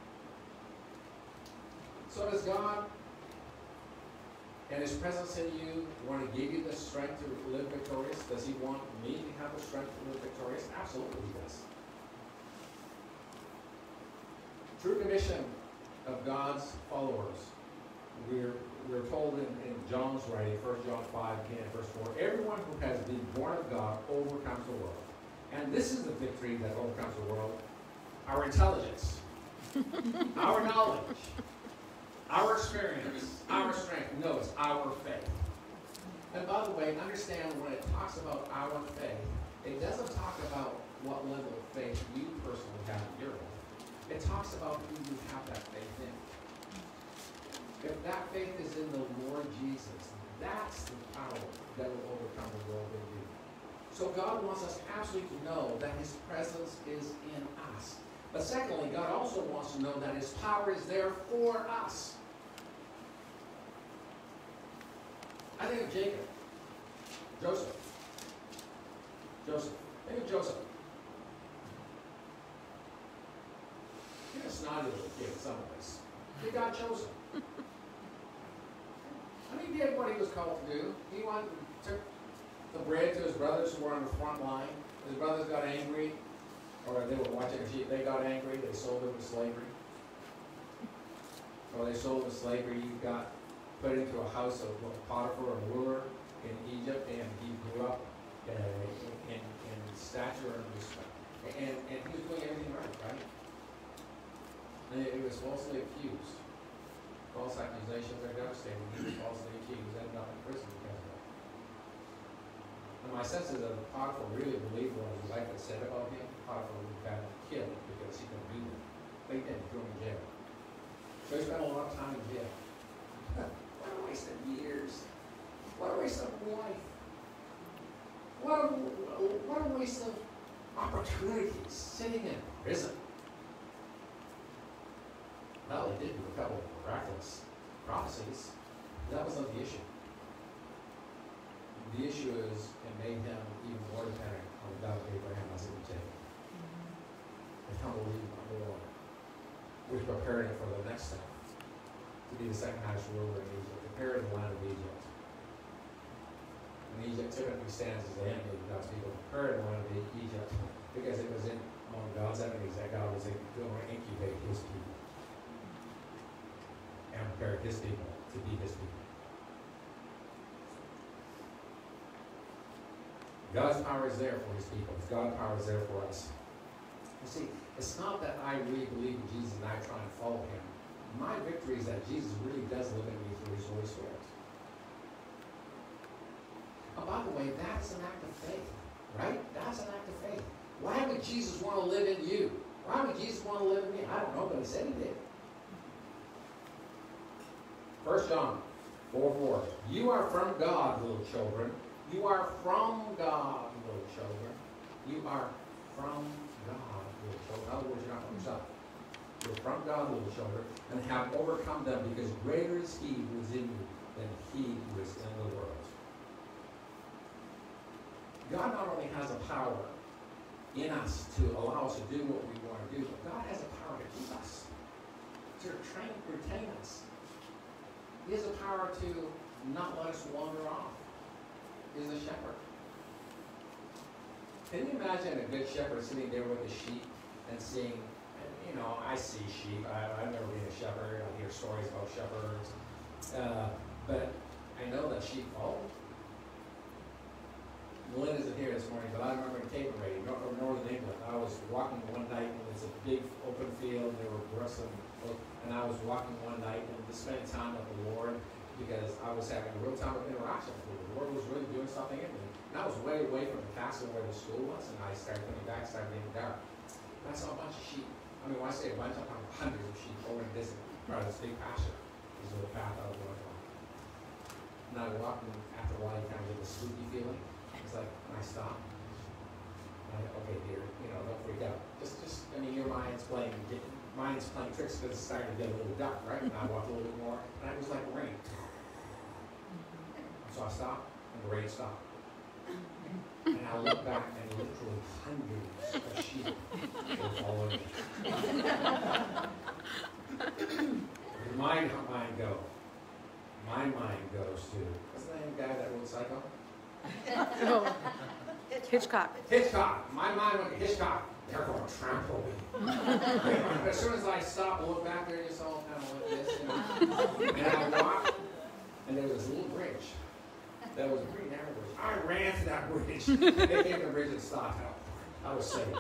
So does God and his presence in you want to give you the strength to live victorious? Does he want me to have the strength to live victorious? Absolutely he does. True commission of God's followers. We're, we're told in, in John's writing, First John five, again, verse four, everyone who has been born of God overcomes the world. And this is the victory that overcomes the world. Our intelligence, our knowledge, our experience, our strength. No, it's our faith. And by the way, understand when it talks about our faith, it doesn't talk about what level of faith you personally have in your life. It talks about who you have that faith in. If that faith is in the Lord Jesus, that's the power that will overcome the world in you. So God wants us absolutely to know that his presence is in us. But secondly, God also wants to know that his power is there for us. I think of Jacob. Joseph. Joseph. Think of Joseph. He's a snotty little kid in some ways. He got chosen. And he did what he was called to do. He went and took the bread to his brothers who were on the front line. His brothers got angry, or they were watching a sheep. They got angry. They sold him to slavery. Or they sold him to slavery. He got put into a house of Potiphar, a ruler in Egypt, and he grew up uh, in, in, in stature and respect. And, and he was doing everything right, right? And he was falsely accused. False accusations are devastating. He was falsely accused. Ended up in prison because of that. And my sense is that Potiphar really believed what his wife had said about him. Potiphar would have been killed because he couldn't do that. They didn't throw him in jail. So he spent a lot of time in jail. What a waste of years. What a waste of life. What a, what a waste of opportunities sitting in prison. Well, they did do a couple of miraculous prophecies. That wasn't the issue. The issue is it made him even more dependent on the God of Abraham as it would take. And how to believe more. Which prepared him for the next step. To be the second highest ruler in Egypt. Prepared the land of Egypt. And Egypt typically stands as the enemy of God's people. Prepared the land of Egypt because it was in among God's enemies that God was going to incubate his people. And prepare his people to be his people. God's power is there for his people. God's power is there for us. You see, it's not that I really believe in Jesus and I try and follow him. My victory is that Jesus really does live in me through his Holy Spirit. Oh, by the way, that's an act of faith, right? That's an act of faith. Why would Jesus want to live in you? Why would Jesus want to live in me? I don't know, but he said he did. First John four four. You are from God, little children. You are from God, little children. You are from God, little children. In other words, you're not from yourself. You're from God, little children, and have overcome them, because greater is he who is in you than he who is in the world. God not only has a power in us to allow us to do what we want to do, but God has a power to keep us, to train, retain us. He has a power to not let us wander off. He's a shepherd. Can you imagine a good shepherd sitting there with the sheep and seeing, and, you know, I see sheep. I, I've never been a shepherd. I hear stories about shepherds. Uh, but I know that sheep follow. Melinda isn't here this morning, but I remember in Cape Ray, northern England, I was walking one night, and it's a big open field, and there were brooks, and, and I was walking one night and just spending time with the Lord, because I was having a real time of interaction with the Lord. Was really doing something in me. And I was way away from the castle where the school was, and I started coming back, started getting dark. And I saw a bunch of sheep. I mean, when I say a bunch, I'm talking hundreds of sheep over in this part of this big pasture. This is the path I was going on. And I walked, and after a while, you kind of get this spooky feeling. It's like, when I stop, and I, okay, dear, you know, don't freak out. Just, just, I mean, your mind's playing, get, mind's playing tricks because it's starting to get a little dark, right? And I walked a little bit more, and it was like rain. So I stopped, and the rain stopped. And I looked back, and literally hundreds of sheep were following me. Where my mind go? My mind goes to, what's the name of the guy that wrote Psycho? Oh. Hitchcock. Hitchcock. My mind went to Hitchcock. They're going to trample me. As soon as I stopped and looked back there, you saw kind of like this, you know. And I walked, and there was a little bridge. That was a pretty narrow bridge. I ran to that bridge. They came to the bridge and stopped. I was saved.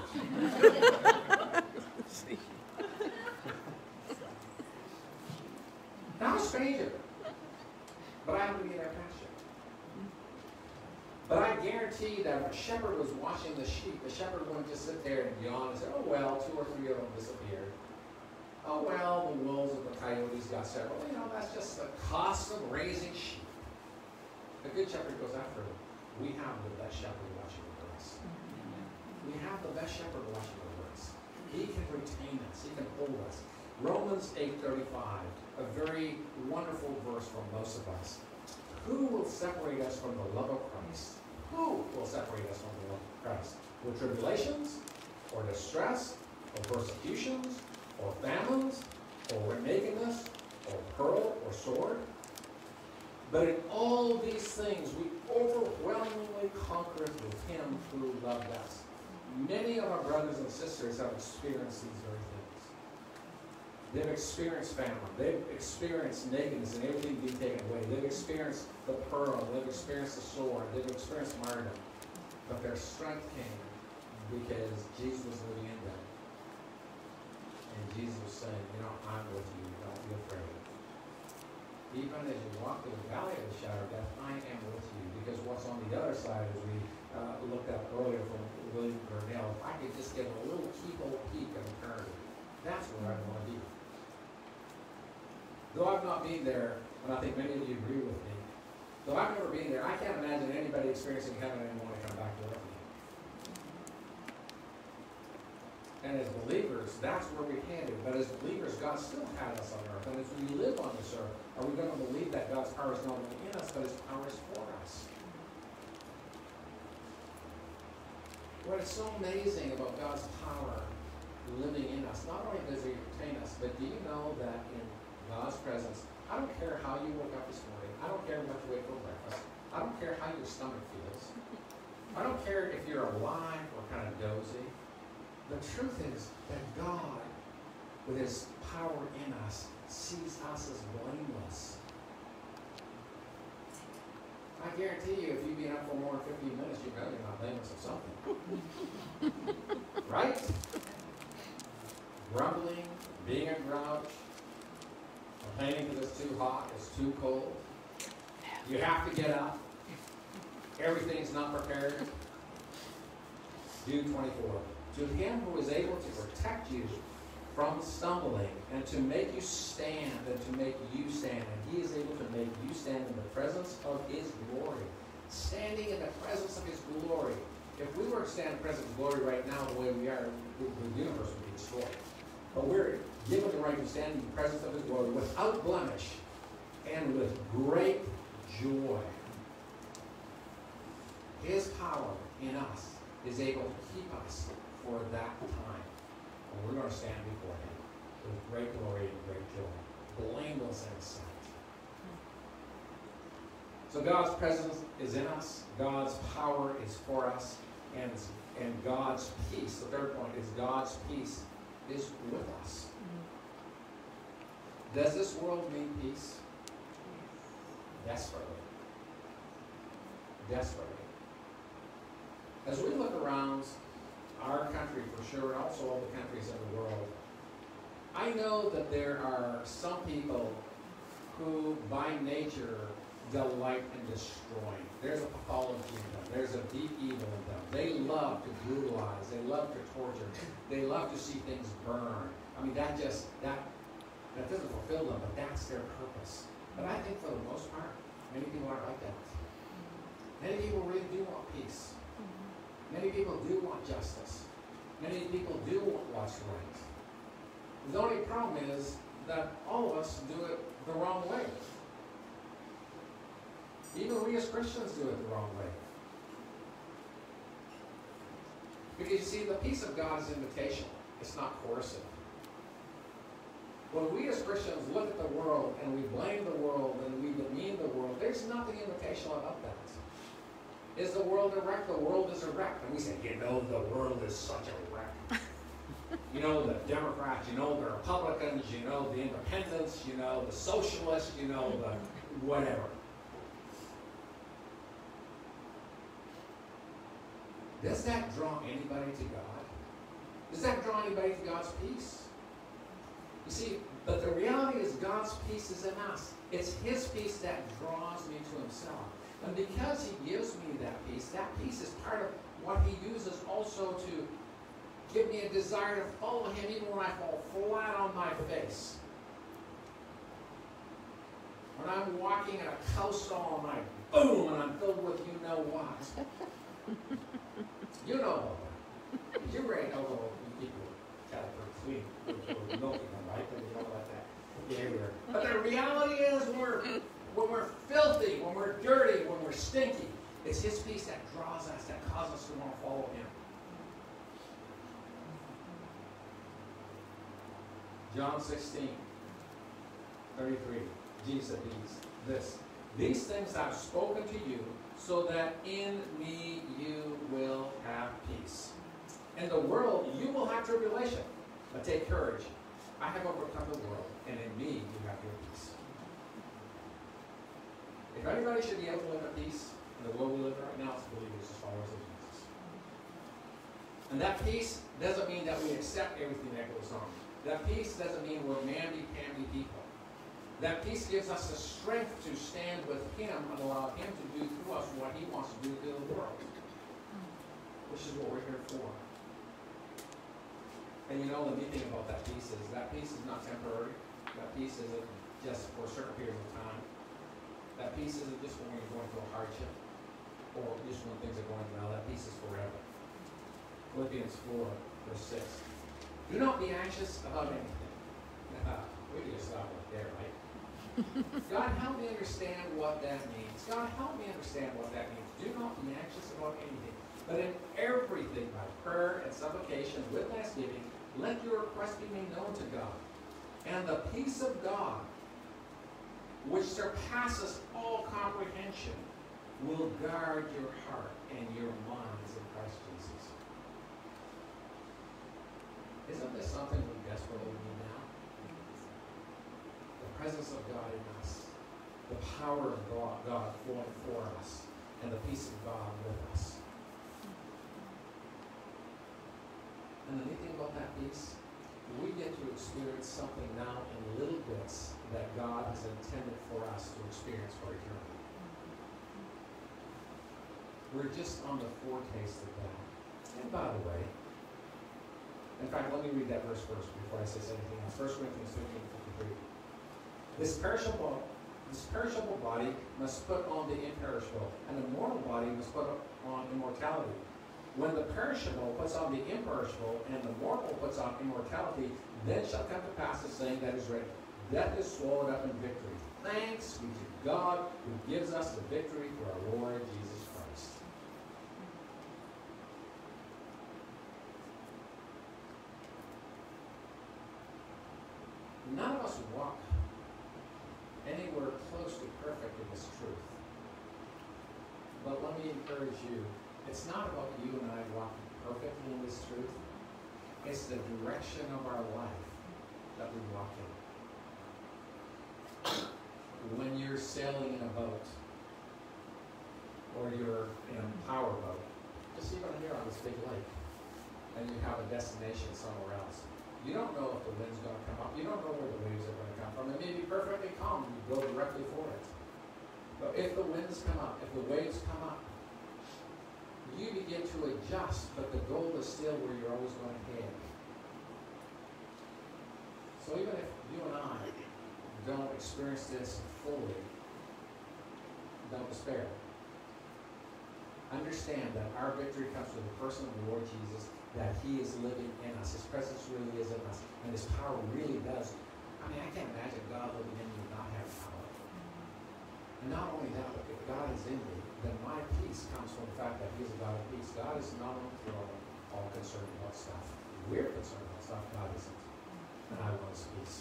Not a stranger, but I happened to be in their pasture. But I guarantee that if a shepherd was watching the sheep, the shepherd wouldn't just sit there and yawn and say, oh, well, two or three of them disappeared. Oh, well, the wolves and the coyotes got several. You know, that's just the cost of raising sheep. The good shepherd goes after them. We have the best shepherd watching over us. We have the best shepherd watching over us. He can retain us. He can hold us. Romans eight thirty-five, a very wonderful verse for most of us. Who will separate us from the love of Christ? Who will separate us from the love of Christ? Will tribulations, or distress, or persecutions, or famines, or nakedness, or peril, or sword? But in all these things, we overwhelmingly conquer with him who loved us. Many of our brothers and sisters have experienced these very things. They've experienced famine. They've experienced nakedness and everything being taken away. They've experienced the pearl. They've experienced the sword. They've experienced martyrdom. But their strength came because Jesus was living in them. And Jesus was saying, you know, I'm with you. Don't be afraid. Even as you walk through the valley of the shadow of death, I am with you. Because what's on the other side is we uh, looked up earlier from William Burnell, if I could just get a little keyhole peek of eternity, that's where I want to be. Though I've not been there, and I think many of you agree with me, though I've never been there, I can't imagine anybody experiencing heaven and wanting to come back to earth again. And as believers, that's where we're headed. But as believers, God still had us on earth. And as we live on this earth, are we going to believe that God's power is not only in us, but His power is for us? What is so amazing about God's power living in us, not only does He retain us, but do you know that in God's presence, I don't care how you woke up this morning. I don't care what you ate for breakfast. I don't care how your stomach feels. I don't care if you're alive or kind of dozy. The truth is that God, with His power in us, sees us as blameless. I guarantee you, if you've been up for more than fifteen minutes, you know you're not blameless of something. Right? Grumbling, being a grouch, complaining because it's too hot, it's too cold. You have to get up. Everything's not prepared. Jude twenty-four. To Him who is able to protect you from stumbling and to make you stand and to make you stand. And He is able to make you stand in the presence of His glory. Standing in the presence of His glory. If we were to stand in the presence of glory right now the way we are, the universe would be destroyed. But we're given the right to stand in the presence of His glory without blemish and with great joy. His power in us is able to keep us for that time. And we're going to stand before Him with great glory and great joy, blameless in His sight. So God's presence is in us, God's power is for us, and, and God's peace, the third point is God's peace is with us. Does this world need peace? Desperately. Desperately. As we look around our country for sure, and also all the countries in the world, I know that there are some people who by nature delight in destroying. There's a pathology in them. There's a deep evil in them. They love to brutalize. They love to torture. They love to see things burn. I mean, that just, that, that doesn't fulfill them, but that's their purpose. But I think for the most part, many people aren't like that. Many people really do want peace. Many people do want justice. Many people do want what's right. The only problem is that all of us do it the wrong way. Even we as Christians do it the wrong way. Because you see, the peace of God is invitational. It's not coercive. When we as Christians look at the world and we blame the world and we demean the world, there's nothing invitational about that. Is the world a wreck? The world is a wreck. And we say, you know, the world is such a wreck. You know, the Democrats, you know, the Republicans, you know, the independents, you know, the socialists, you know, the whatever. Does that draw anybody to God? Does that draw anybody to God's peace? You see, but the reality is God's peace is in us. It's His peace that draws me to Himself. And because He gives me that peace, that peace is part of what He uses also to give me a desire to follow Him even when I fall flat on my face. When I'm walking in a cow stall and I boom, and I'm filled with you know what. You know about that. You're ready, although people tell it pretty sweet. We're milking them, right? But you know about that behavior. But the reality is when we're, when we're filthy, when we're dirty, when we're stinky, it's His peace that draws us, that causes us to want to follow Him. John sixteen, thirty-three, Jesus said these, this. These things I've spoken to you, so that in me you will have peace. In the world you will have tribulation, but take courage. I have overcome the world, and in me you have your peace. If anybody should be able to live at peace in the world we live in right now, it's believers as followers of Jesus. And that peace doesn't mean that we accept everything that goes on. That peace doesn't mean we're mamby-pamby people. That peace gives us the strength to stand with Him and allow Him to do through us what He wants to do to the world. which is what we're here for. And you know the neat thing about that peace is that peace is not temporary. That peace isn't just for a certain period of time. That peace isn't just when you're going through a hardship or just when things are going well. That peace is forever. Philippians four, verse six. Do not be anxious about anything. We can just stop right there, right? God, help me understand what that means. God, help me understand what that means. Do not be anxious about anything, but in everything by prayer and supplication with thanksgiving, let your requests be made known to God. And the peace of God, which surpasses all comprehension, will guard your heart and your minds in Christ Jesus. Isn't this something we desperately need now? The presence of God in us, the power of God, God flowing for us, and the peace of God with us. And the neat thing about that peace, we get to experience something now in little bits that God has intended for us to experience for eternity. We're just on the foretaste of that. And by the way, in fact, let me read that verse first before I say anything else. First Corinthians fifteen fifty-three. This perishable, this perishable body must put on the imperishable, and the mortal body must put on immortality. When the perishable puts on the imperishable, and the mortal puts on immortality, then shall come to pass the saying that is written, death is swallowed up in victory. Thanks be to God who gives us the victory through our Lord Jesus Christ. None of us walk anywhere close to perfect in this truth. But let me encourage you, it's not about you and I walking perfectly in this truth. It's the direction of our life that we walk in. When you're sailing in a boat, or you're in a power boat, just even here on this big lake, and you have a destination somewhere else. You don't know if the wind's going to come up. You don't know where the waves are going to come from. It may be perfectly calm. You go directly for it. But if the winds come up, if the waves come up, you begin to adjust, but the goal is still where you're always going to head. So even if you and I don't experience this fully, don't despair. Understand that our victory comes from the person of the Lord Jesus, that He is living in us. His presence really is in us. And His power really does. I mean, I can't imagine God living in me and not having power. And not only that, but if God is in me, then my peace comes from the fact that He is a God of peace. God is not on the throne, all concerned about stuff. We're concerned about stuff. God isn't. And I want His peace.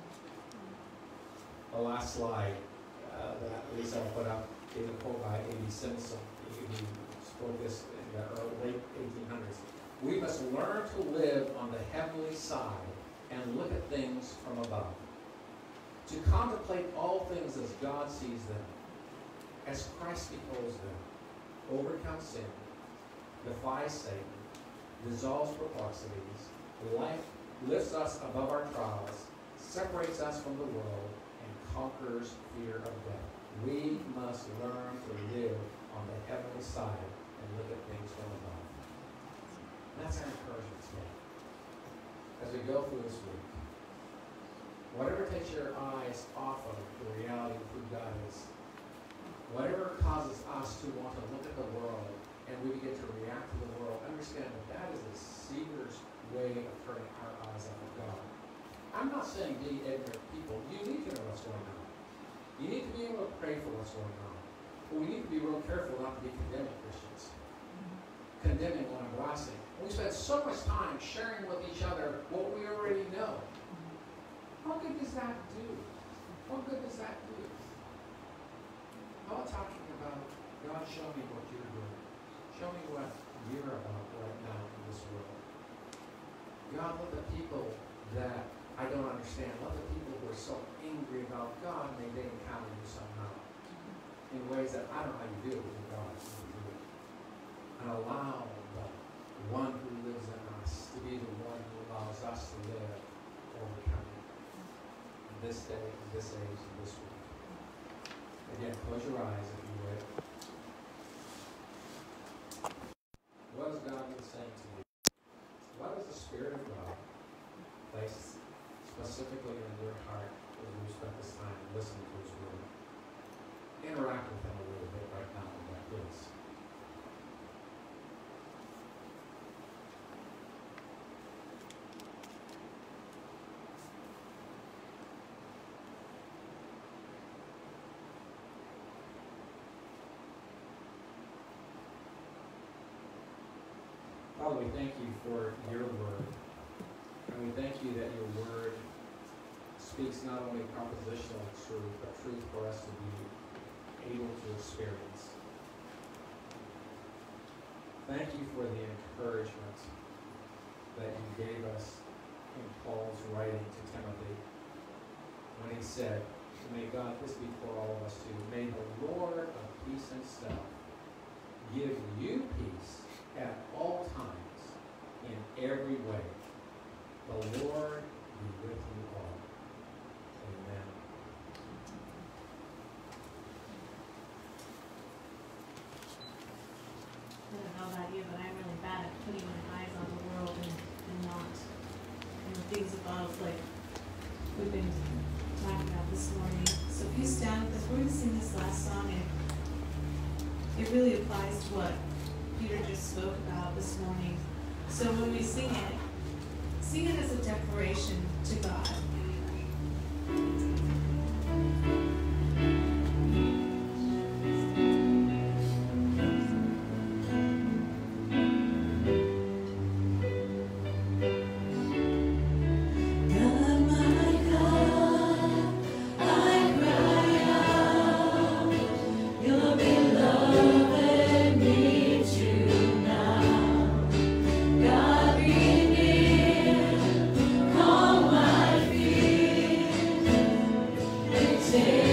The last slide uh, that Lisa put up is a quote by A B Simpson. He spoke this in the early, late eighteen hundreds. We must learn to live on the heavenly side and look at things from above. To contemplate all things as God sees them, as Christ beholds them, overcome sin, defies Satan, dissolves perplexities, life lifts us above our trials, separates us from the world, and conquers fear of death. We must learn to live on the heavenly side and look at things from above. That's our encouragement today. As we go through this week, whatever takes your eyes off of the reality of who God is, whatever causes us to want to look at the world and we begin to react to the world, understand that that is the deceiver's way of turning our eyes off of God. I'm not saying be ignorant people. You need to know what's going on. You need to be able to pray for what's going on. But we need to be real careful not to be condemning Christians. Condemning one another. We spend so much time sharing with each other what we already know. How good does that do? What good does that do? How about talking about, God, show me what you're doing. Show me what you're about right now in this world. God, let the people that I don't understand, let the people who are so angry about God, may they encounter you somehow in ways that I don't know how you do it with God. And allow the one who lives in us to be the one who allows us to live overcoming in this day, in this age, and this week. Again, close your eyes if you would. What is God specifically in your heart as we spend this time listening to His Word. Interact with Him a little bit right now with that, please. Father, we thank you for your word. And we thank you that your word speaks not only propositional truth, but truth for us to be able to experience. Thank you for the encouragement that you gave us in Paul's writing to Timothy when he said, may God, this be for all of us too, may the Lord of peace himself give you peace at all times, in every way. The Lord be with you all. Amen. I don't know about you, but I'm really bad at putting my eyes on the world and, and not on the things above, like we've been talking about this morning. So if you stand with us, we're going to sing this last song, and it really applies to what Peter just spoke about this morning. So when we sing it, sing it as a declaration to God. Say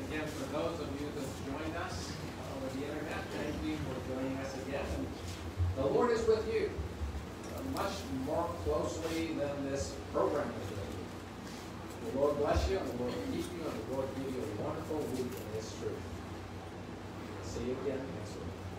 again, for those of you that have joined us over the internet, thank you for joining us again. And the Lord is with you uh, much more closely than this program is with you. The Lord bless you, and the Lord keep you, and the Lord give you a wonderful week in His truth. See you again next week.